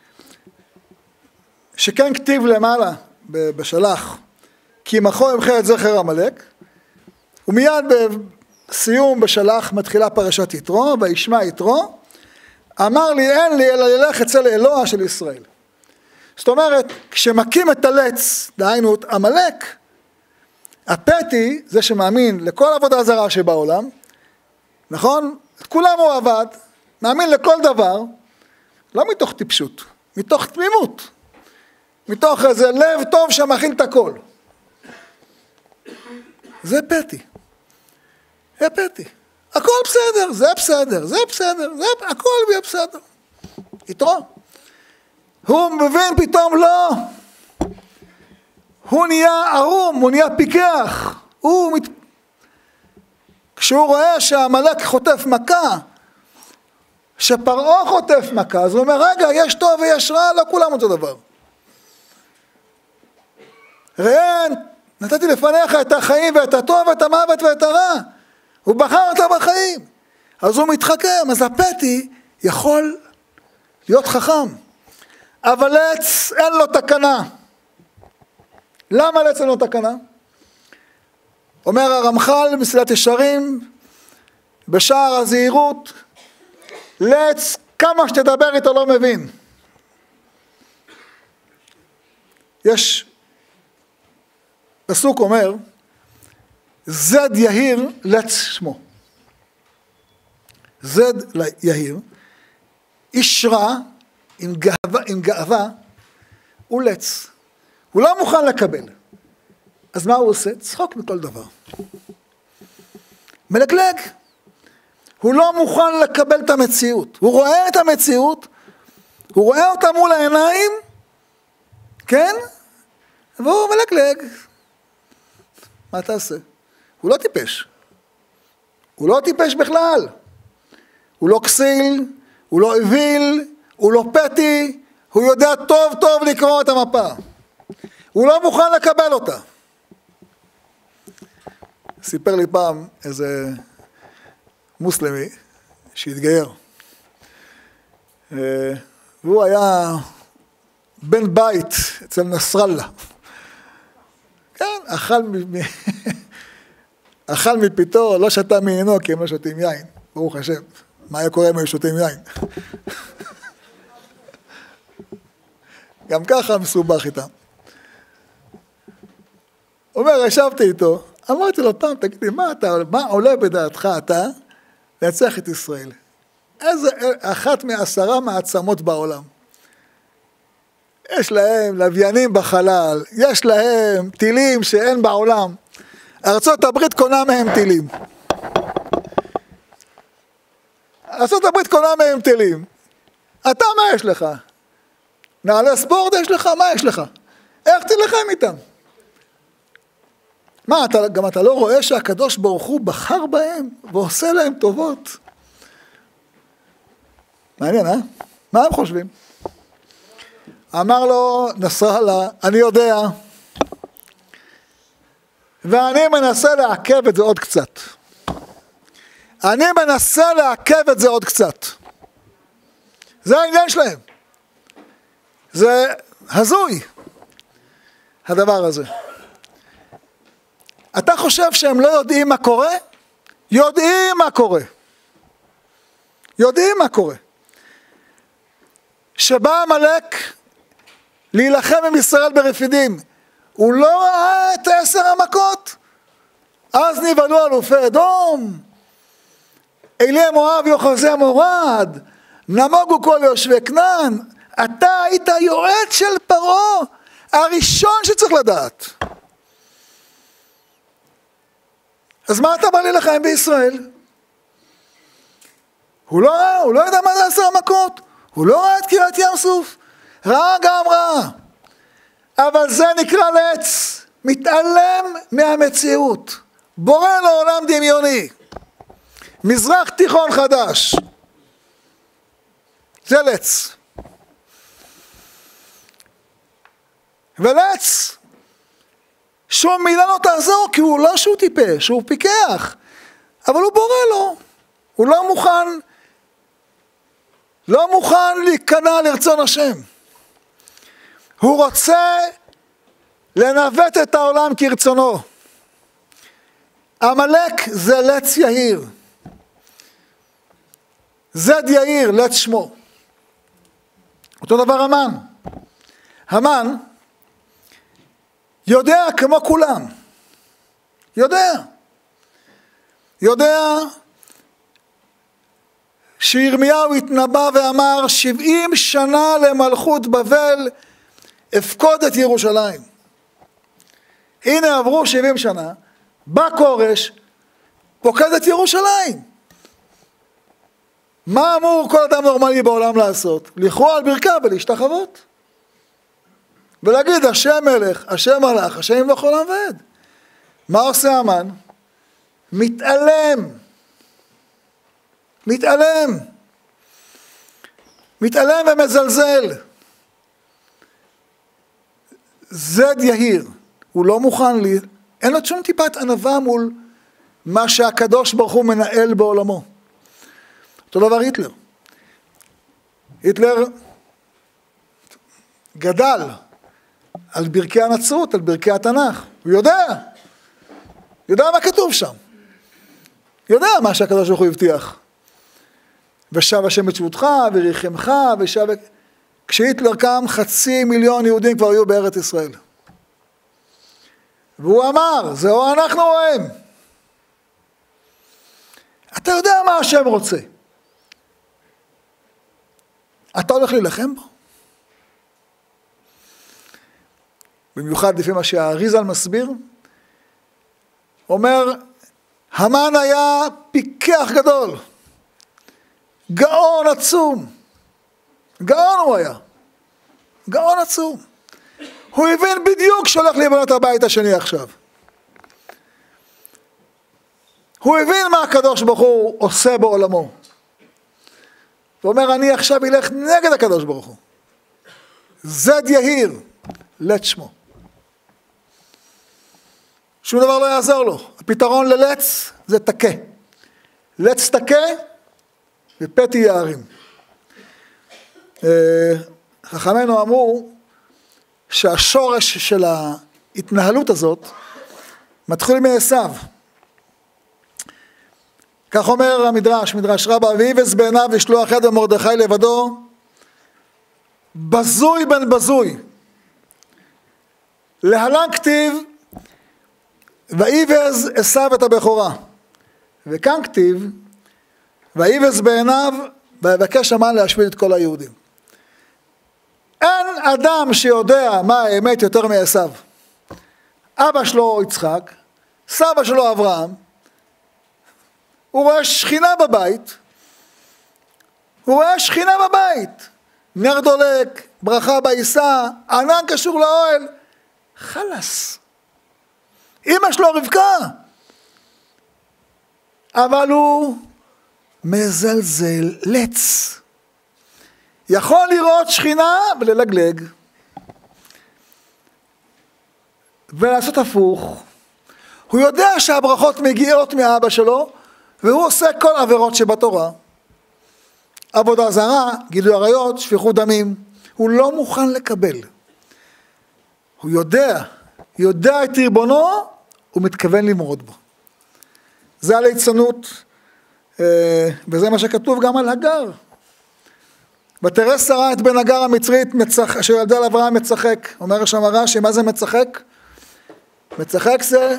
שכן כתיב למעלה בשלח, כי מחו ימחה את זכר עמלק, ומיד בסיום בשלח מתחילה פרשת יתרו, וישמע יתרו, אמר לי אין לי אלא ללך אצל אלוה של ישראל. זאת אומרת, כשמקים את הלץ, דהיינו את עמלק, הפתי, זה שמאמין לכל עבודה זרה שבעולם, נכון? את כולם הוא עבד, מאמין לכל דבר, לא מתוך טיפשות, מתוך תמימות, מתוך איזה לב טוב שמכין את הכל. זה פתי. זה פתי. הכל בסדר, זה בסדר, זה בסדר, זה, הכל יהיה בסדר. יתרו. הוא מבין פתאום לא. הוא נהיה ערום, הוא נהיה פיקח. הוא מת... כשהוא רואה שהעמלק חוטף מכה, שפרעה חוטף מכה, אז הוא אומר, רגע, יש טוב ויש רע, לא כולם אותו דבר. ראה, נתתי לפניך את החיים ואת הטוב ואת המוות ואת הרע. הוא בחר אותה בחיים. אז הוא מתחכם, אז הפתי יכול להיות חכם. אבל עץ אין לו תקנה. למה לעץ אין לו תקנה? אומר הרמח"ל מסילת ישרים, בשער הזהירות, לעץ כמה שתדבר איתו לא מבין. יש פסוק אומר, זד יהיר לץ שמו. זד יהיר, איש רע עם גאווה, עם גאווה, הוא לץ. הוא לא מוכן לקבל. אז מה הוא עושה? צחוק מכל דבר. מלגלג. הוא לא מוכן לקבל את המציאות. הוא רואה את המציאות, הוא רואה אותה מול העיניים, כן? והוא מלגלג. מה תעשה? הוא לא טיפש. הוא לא טיפש בכלל. הוא לא כסיל, הוא לא אוויל, הוא לא פתי, הוא יודע טוב טוב לקרוא את המפה. הוא לא מוכן לקבל אותה. סיפר לי פעם איזה מוסלמי שהתגייר. והוא היה בן בית אצל נסראללה. כן, אכל, מ... אכל מפיתו, לא שתה מעינו כי הם לא שותים יין, ברוך השם. מה היה קורה אם היו שותים יין? גם ככה מסובך איתם. אומר, ישבתי איתו, אמרתי לו פעם, תגידי, מה, אתה, מה עולה בדעתך אתה לנצח את ישראל? איזה אחת מעשרה מעצמות בעולם. יש להם לוויינים בחלל, יש להם טילים שאין בעולם. ארצות הברית קונה מהם טילים. ארצות הברית קונה מהם טילים. אתה מה יש לך? נעלי ספורט יש לך? מה יש לך? איך תלחם איתם? מה, אתה, גם אתה לא רואה שהקדוש ברוך הוא בחר בהם ועושה להם טובות? מעניין, אה? מה הם חושבים? אמר לו נסראללה, אני יודע, ואני מנסה לעכב את זה עוד קצת. אני מנסה לעכב את זה עוד קצת. זה העניין שלהם. זה הזוי, הדבר הזה. אתה חושב שהם לא יודעים מה קורה? יודעים מה קורה. יודעים מה קורה. שבא עמלק להילחם עם ישראל ברפידים, הוא לא ראה את עשר המכות? אז נבהלו אלופי אדום, אלי מואב יוחזי המורד, נמוגו כל יושבי כנען. אתה היית יועץ של פרעה, הראשון שצריך לדעת. אז מה אתה בא להילחם בישראל? הוא לא ראה, הוא לא יודע מה זה עשר המכות, הוא לא ראה את קריעת ים סוף, ראה גם ראה. אבל זה נקרא לץ, מתעלם מהמציאות, בורא לעולם דמיוני, מזרח תיכון חדש. זה לץ. ולץ, שום מילה לא תעזור, כי הוא לא שהוא טיפש, הוא פיקח, אבל הוא בורא לו, הוא לא מוכן, לא מוכן להיכנע לרצון השם. הוא רוצה לנווט את העולם כרצונו. עמלק זה לץ יהיר. זד יהיר, לץ שמו. אותו דבר המן. המן יודע כמו כולם. יודע. יודע שירמיהו התנבא ואמר שבעים שנה למלכות בבל הפקוד את ירושלים. הנה עברו שבעים שנה, בא כורש, פוקד את ירושלים. מה אמור כל אדם נורמלי בעולם לעשות? לכרוע על ברכיו ולהשתחוות. ולהגיד השם מלך, השם מלך, השם ימלוך עולם ועד. מה עושה המן? מתעלם. מתעלם. מתעלם ומזלזל. זד יהיר. הוא לא מוכן, לי, אין לו שום טיפת ענווה מול מה שהקדוש ברוך הוא מנהל בעולמו. אותו דבר היטלר. היטלר גדל על ברכי הנצרות, על ברכי התנ"ך. הוא יודע. יודע מה כתוב שם. יודע מה שהקדוש ברוך הוא הבטיח. ושב השם את שבותך וריחמך ושב... כשהיטלר קם חצי מיליון יהודים כבר היו בארץ ישראל. והוא אמר, זה או אנחנו או הם. אתה יודע מה השם רוצה. אתה הולך להילחם בו? במיוחד לפי מה שהאריזל מסביר, אומר, המן היה פיקח גדול, גאון עצום, גאון הוא היה. גאון עצום. הוא הבין בדיוק שהולך לבנות הבית השני עכשיו. הוא הבין מה הקדוש ברוך הוא עושה בעולמו. הוא אומר, אני עכשיו אלך נגד הקדוש ברוך הוא. זד יהיר, לט שמו. שום דבר לא יעזור לו. הפתרון ללץ זה תקה. לץ תקה ופתי יערים. חכמינו אמרו שהשורש של ההתנהלות הזאת מתחיל מעשיו. כך אומר המדרש, מדרש רבה, ויבס בעיניו לשלוח יד במרדכי לבדו, בזוי בן בזוי. להלן כתיב, ויבז עשיו את הבכורה. וכאן כתיב, ויבז בעיניו, ויבקש המן להשמיד את כל היהודים. אין אדם שיודע מה האמת יותר מעשיו. אבא שלו יצחק, סבא שלו אברהם, הוא רואה שכינה בבית, הוא רואה שכינה בבית, נר דולק, ברכה בעיסה, ענן קשור לאוהל, חלס. אמא שלו רבקה, אבל הוא מזלזל, לץ. יכול לראות שכינה וללגלג, ולעשות הפוך. הוא יודע שהברכות מגיעות מאבא שלו, והוא עושה כל עבירות שבתורה. עבודה זרה, גילוי עריות, שפיכות דמים. הוא לא מוכן לקבל. הוא יודע, יודע את ריבונו, הוא מתכוון למרוד בו. זה הליצנות, וזה מה שכתוב גם על הגר. ותראה שרה את בן הגר המצרית, אשר ילדה לאברהם מצחק. אומר שם רש"י, מה זה מצחק? מצחק זה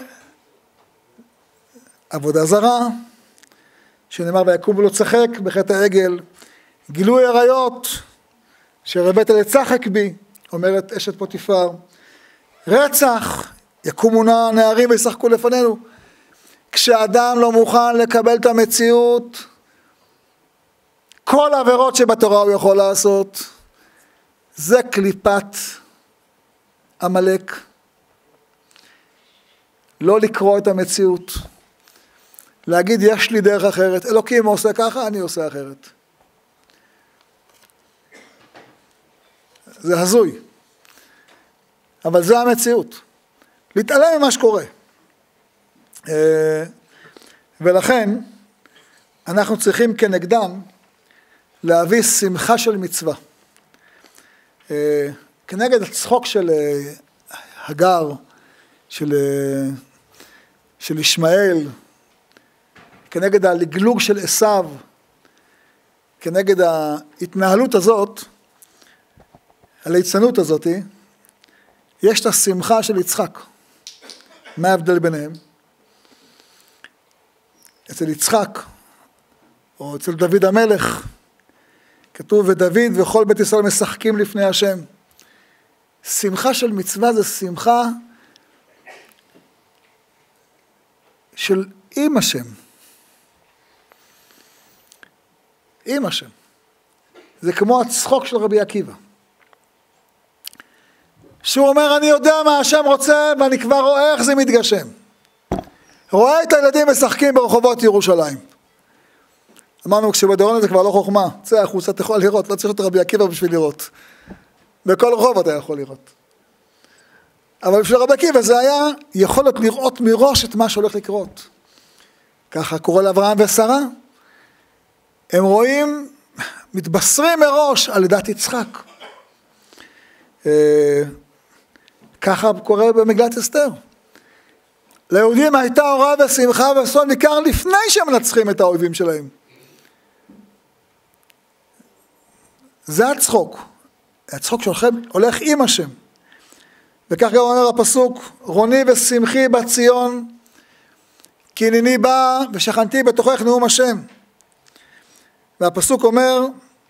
עבודה זרה, שנאמר ויקום ולא צחק בחטא העגל, גילוי עריות, שרבית לצחק בי, אומרת אשת פוטיפר, רצח, יקומו נערים וישחקו לפנינו. כשאדם לא מוכן לקבל את המציאות, כל העבירות שבתורה הוא יכול לעשות, זה קליפת עמלק. לא לקרוא את המציאות. להגיד יש לי דרך אחרת. אלוקים עושה ככה, אני עושה אחרת. זה הזוי. אבל זה המציאות. להתעלם ממה שקורה. ולכן אנחנו צריכים כנגדם להביא שמחה של מצווה. כנגד הצחוק של הגר, של, של ישמעאל, כנגד הלגלוג של עשיו, כנגד ההתנהלות הזאת, הליצנות הזאת, יש את השמחה של יצחק. מה ההבדל ביניהם? אצל יצחק, או אצל דוד המלך, כתוב ודוד וכל בית ישראל משחקים לפני השם. שמחה של מצווה זה שמחה של עם השם. עם השם. זה כמו הצחוק של רבי עקיבא. שהוא אומר, אני יודע מה השם רוצה, ואני כבר רואה איך זה מתגשם. רואה את הילדים משחקים ברחובות ירושלים. אמרנו, כשבדורון זה כבר לא חוכמה. צא החוצה, אתה יכול לראות, לא צריך את רבי עקיבא בשביל לראות. בכל רחוב אתה יכול לראות. אבל בשביל רבי עקיבא זה היה יכולת לראות מראש את מה שהולך לקרות. ככה קורא לאברהם ושרה. הם רואים, מתבשרים מראש על לידת יצחק. ככה קורה במגילת אסתר. ליהודים הייתה אורה ושמחה וששון ניכר לפני שהם מנצחים את האויבים שלהם. זה הצחוק. הצחוק שהולך הולך עם השם. וכך גם אומר הפסוק, רוני ושמחי בציון, כי הנני בא ושכנתי בתוכך נאום השם. והפסוק אומר,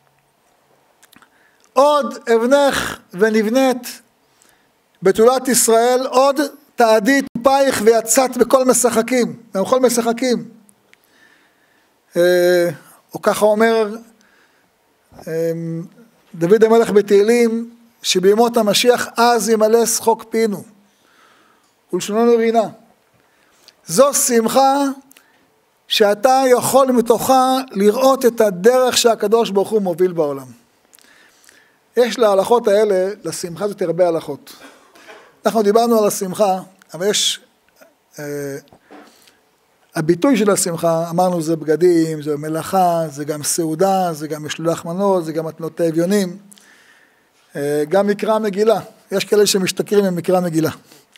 עוד אבנך ונבנית בתולת ישראל, עוד תעדית פייך ויצאת בכל משחקים, בכל משחקים. או ככה אומר דוד המלך בתהילים, שבימות המשיח אז ימלא שחוק פינו, ולשוננו רינה. זו שמחה שאתה יכול מתוכה לראות את הדרך שהקדוש ברוך הוא מוביל בעולם. יש להלכות האלה, לשמחה הזאת הרבה הלכות. אנחנו דיברנו על השמחה, אבל יש, אה, הביטוי של השמחה, אמרנו זה בגדים, זה מלאכה, זה גם סעודה, זה גם משלוח מנות, זה גם מתנות אביונים, אה, גם מקרא מגילה. יש כאלה שמשתכרים עם מקרא מגילה.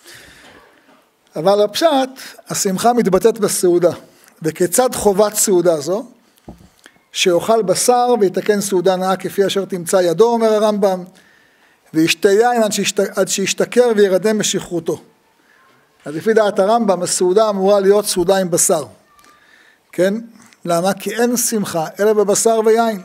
אבל הפשט, השמחה מתבטאת בסעודה. וכיצד חובת סעודה זו? שאוכל בשר ויתקן סעודה נאה כפי אשר תמצא ידו, אומר הרמב"ם, וישתה יין עד, שישת... עד שישתכר וירדם משכרותו. אז לפי דעת הרמב"ם, הסעודה אמורה להיות סעודה עם בשר. כן? למה? כי אין שמחה, אלא בבשר ויין.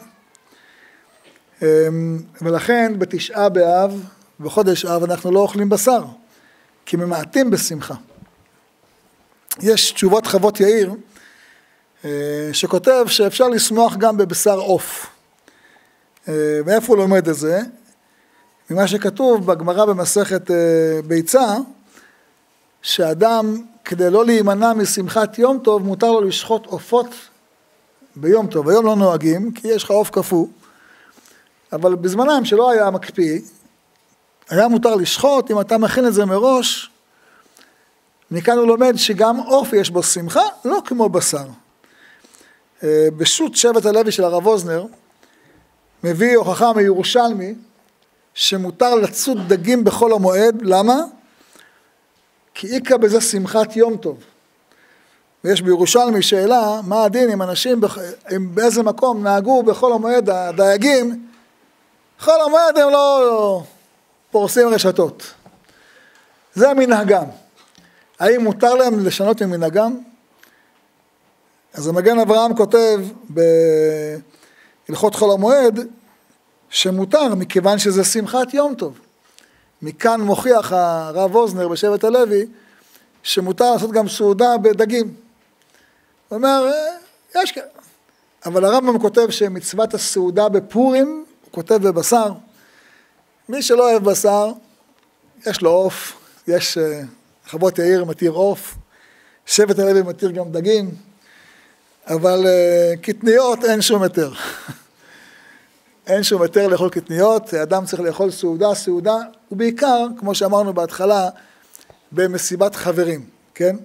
ולכן בתשעה באב, בחודש אב, אנחנו לא אוכלים בשר, כי ממעטים בשמחה. יש תשובות חוות יאיר, שכותב שאפשר לשמוח גם בבשר עוף. מאיפה הוא לומד את זה? ממה שכתוב בגמרא במסכת ביצה, שאדם, כדי לא להימנע משמחת יום טוב, מותר לו לשחוט עופות ביום טוב. היום לא נוהגים, כי יש לך עוף קפוא, אבל בזמנם שלא היה מקפיא, היה מותר לשחוט, אם אתה מכין את זה מראש, מכאן הוא לומד שגם עוף יש בו שמחה, לא כמו בשר. בשו"ת שבט הלוי של הרב אוזנר, מביא הוכחה מירושלמי, שמותר לצוד דגים בכל המועד, למה? כי איקה בזה שמחת יום טוב. ויש בירושלמי שאלה, מה הדין אם אנשים, אם באיזה מקום נהגו בכל המועד הדייגים, בכל המועד הם לא פורסים רשתות. זה מנהגם. האם מותר להם לשנות ממנהגם? אז המגן אברהם כותב בהלכות חול המועד, שמותר מכיוון שזה שמחת יום טוב. מכאן מוכיח הרב אוזנר בשבט הלוי, שמותר לעשות גם סעודה בדגים. הוא אומר, יש כאלה. אבל הרמב"ם כותב שמצוות הסעודה בפורים, הוא כותב בבשר. מי שלא אוהב בשר, יש לו עוף, יש חוות יאיר מתיר עוף, שבט הלוי מתיר גם דגים, אבל קטניות אין שום היתר. אין שום היתר לאכול קטניות, אדם צריך לאכול סעודה, סעודה, ובעיקר, כמו שאמרנו בהתחלה, במסיבת חברים, כן?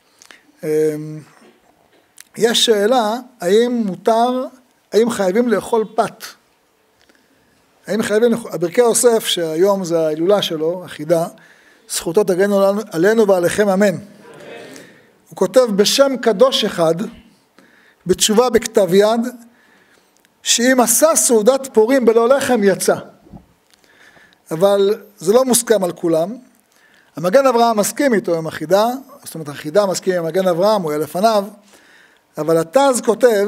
יש שאלה, האם מותר, האם חייבים לאכול פת? האם חייבים, ברכי יוסף, שהיום זה ההילולה שלו, החידה, זכותו תגנו עלינו ועליכם אמן. הוא כותב בשם קדוש אחד, בתשובה בכתב יד, שאם עשה סעודת פורים בלא לחם יצא. אבל זה לא מוסכם על כולם. המגן אברהם מסכים איתו עם החידה, זאת אומרת החידה מסכים עם המגן אברהם, הוא היה לפניו, אבל התז כותב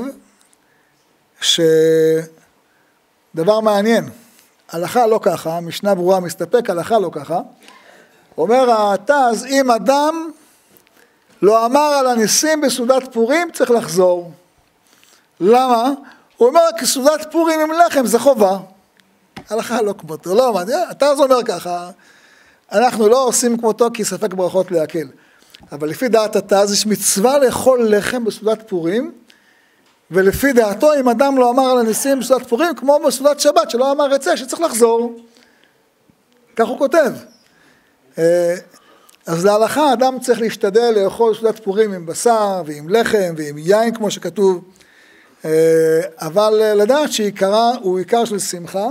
שדבר מעניין, הלכה לא ככה, משנה ברורה מסתפק, הלכה לא ככה, אומר התז, אם אדם לא אמר על הניסים בסעודת פורים, צריך לחזור. למה? הוא אומר, כי סעודת פורים עם לחם זה חובה. הלכה לא כמותו, לא אמרתי, התז אומר ככה, אנחנו לא עושים כמותו כי ספק ברכות להקל. אבל לפי דעת התז יש מצווה לאכול לחם בסעודת פורים, ולפי דעתו אם אדם לא אמר על הניסים בסעודת פורים, כמו בסעודת שבת שלא אמר רצה, שצריך לחזור. כך הוא כותב. אז להלכה אדם צריך להשתדל לאכול סעודת פורים עם בשר ועם לחם ועם יין כמו שכתוב, אבל לדעת שעיקרה הוא עיקר של שמחה.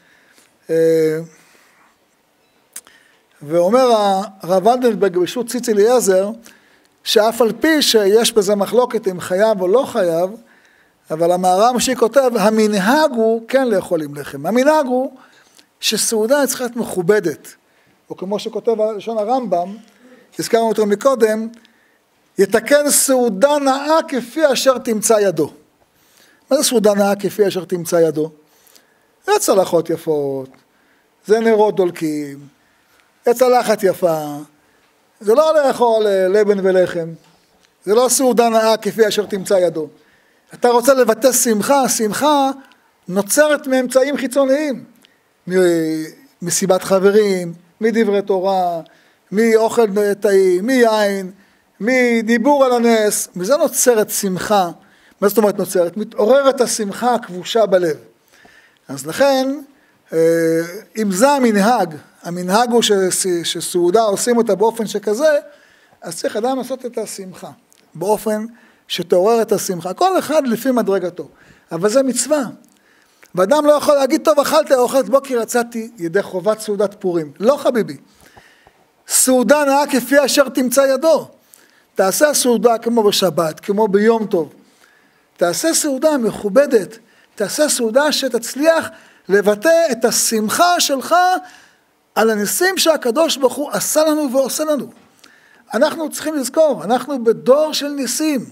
ואומר הרב ולדנברג בשו"ת ציץ אליעזר, שאף על פי שיש בזה מחלוקת אם חייב או לא חייב, אבל המהר"ם שכותב, המנהג הוא כן לאכול עם לחם. המנהג הוא שסעודה צריכה להיות מכובדת. או כמו שכותב לשון הרמב"ם, הזכרנו אותו מקודם, יתקן סעודה נאה כפי אשר תמצא ידו. מה זה סעודה נאה כפי אשר תמצא ידו? זה צלחות יפות, זה נרות דולקים, זה צלחת יפה, זה לא לאכול לבן ולחם, זה לא סעודה נאה כפי אשר תמצא ידו. אתה רוצה לבטא שמחה, שמחה נוצרת מאמצעים חיצוניים. ממסיבת חברים, מדברי תורה, מאוכל טעים, מיין, מדיבור על הנס, מזה נוצרת שמחה. מה זאת אומרת נוצרת? מתעוררת השמחה הכבושה בלב. אז לכן, אם זה המנהג, המנהג הוא שסעודה עושים אותה באופן שכזה, אז צריך אדם לעשות את השמחה, באופן שתעורר את השמחה. כל אחד לפי מדרגתו, אבל זה מצווה. ואדם לא יכול להגיד, טוב, אכלתי אוכלת בוקר, יצאתי ידי חובת סעודת פורים. לא חביבי. סעודה נאה כפי אשר תמצא ידו. תעשה סעודה כמו בשבת, כמו ביום טוב. תעשה סעודה מכובדת. תעשה סעודה שתצליח לבטא את השמחה שלך על הניסים שהקדוש ברוך הוא עשה לנו ועושה לנו. אנחנו צריכים לזכור, אנחנו בדור של ניסים.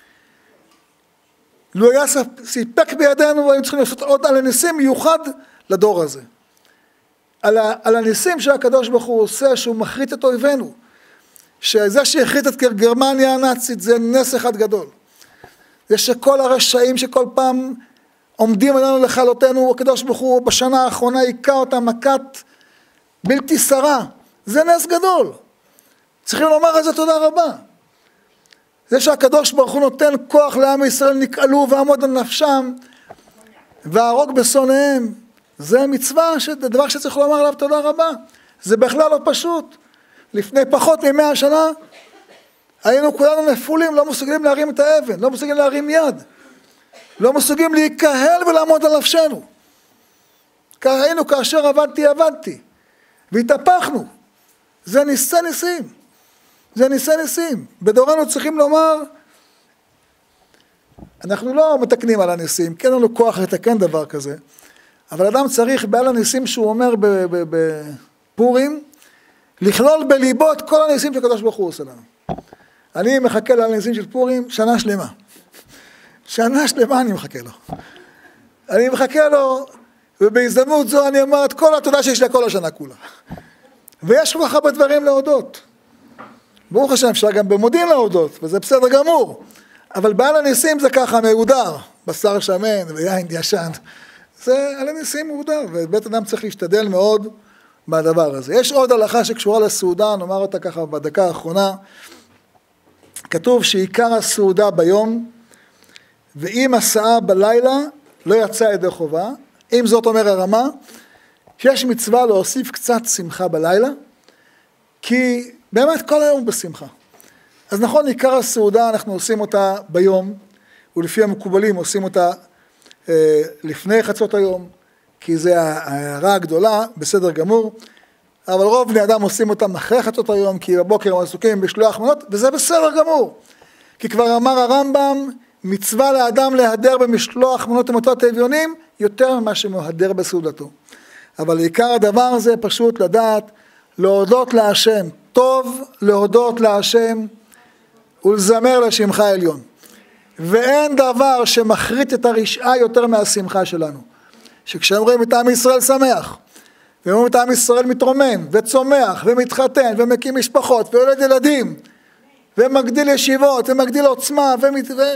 לו היה סיפק בידינו, היינו צריכים לעשות עוד על הניסים מיוחד לדור הזה. על, ה, על הניסים שהקדוש ברוך הוא עושה, שהוא מחריט את אויבינו. שזה שהחריט את גרמניה הנאצית, זה נס אחד גדול. זה שכל הרשעים שכל פעם עומדים עלינו לכלותנו, הקדוש ברוך הוא בשנה האחרונה היכה אותם מכת בלתי שרה. זה נס גדול. צריכים לומר על זה תודה רבה. זה שהקדוש ברוך הוא נותן כוח לעם ישראל, נקעלו ועמוד על נפשם, והרוג בשונאיהם. זה מצווה, זה דבר שצריך לומר עליו תודה רבה. זה בכלל לא פשוט. לפני פחות ממאה שנה, היינו כולנו נפולים, לא מסוגלים להרים את האבן, לא מסוגלים להרים יד. לא מסוגלים להיקהל ולעמוד על נפשנו. היינו כאשר עבדתי, עבדתי. והתהפכנו. זה ניסי ניסים. זה ניסי ניסים. בדורנו צריכים לומר, אנחנו לא מתקנים על הניסים, כן לנו כוח לתקן דבר כזה, אבל אדם צריך בעל הניסים שהוא אומר בפורים, לכלול בליבו את כל הניסים שהקדוש ברוך הוא עושה לנו. אני מחכה לניסים של פורים שנה שלמה. שנה שלמה אני מחכה לו. אני מחכה לו, ובהזדמנות זו אני אומר את כל התודה שיש לה כל השנה כולה. ויש כל כך הרבה דברים להודות. ברוך השם, אפשר גם במודים להודות, וזה בסדר גמור. אבל בעל הניסים זה ככה מהודר, בשר שמן ויין ישן. זה על הניסים מהודר, ובית אדם צריך להשתדל מאוד בדבר הזה. יש עוד הלכה שקשורה לסעודה, נאמר אותה ככה בדקה האחרונה. כתוב שעיקר הסעודה ביום, ואם הסעה בלילה לא יצא ידי חובה. אם זאת אומר הרמה, שיש מצווה להוסיף קצת שמחה בלילה, כי באמת כל היום בשמחה. אז נכון, עיקר הסעודה אנחנו עושים אותה ביום, ולפי המקובלים עושים אותה אה, לפני חצות היום, כי זה ההערה הגדולה, בסדר גמור, אבל רוב בני אדם עושים אותם אחרי חצות היום, כי בבוקר הם עסוקים בשלוח מנות, וזה בסדר גמור. כי כבר אמר הרמב"ם, מצווה לאדם להדר במשלוח מנות ומתות האביונים, יותר ממה שמהדר בסעודתו. אבל עיקר הדבר הזה פשוט לדעת, להודות להשם, טוב להודות להשם ולזמר לשמך העליון. ואין דבר שמחריט את הרשעה יותר מהשמחה שלנו. שכשאומרים את עם ישראל שמח, ואומרים את עם ישראל מתרומם וצומח ומתחתן ומקים משפחות ויולד ילדים, ומגדיל ישיבות ומגדיל עוצמה, ומת... ו...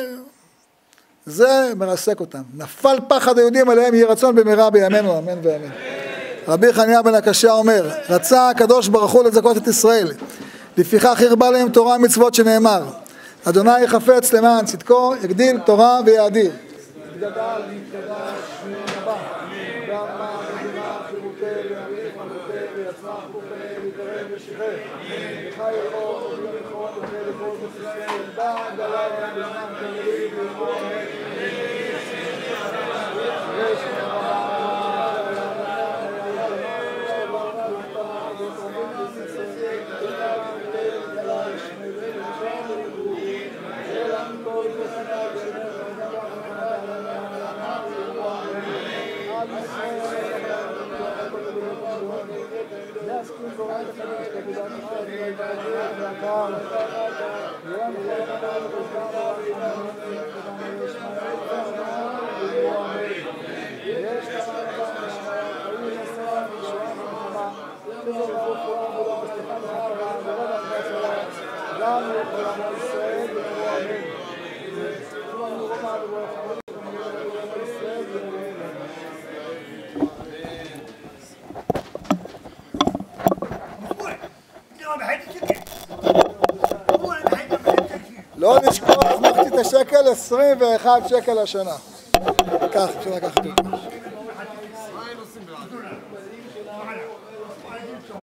זה מרסק אותם. נפל פחד היהודים עליהם, יהיה רצון במהרה בימינו, אמן ואמן. רבי חנינא בן הקשיא אומר, רצה הקדוש ברוך הוא לזכות את ישראל, לפיכך הרבה להם תורה ומצוות שנאמר, אדוני חפץ למען צדקו, יגדיל תורה ויאדיר. יתגדל ויתקדש שמי רבה, ואמה מדינה חירותי ויאריך מלכותי ויצמח כוחי ויתערב ושיחי, וחי יכול ולכל וכל לכל ישראל, בעד עליי ובזמן כנריא ואמור בשקל, עשרים ואחד שקל השנה. כך, אפשר לקחת אותו.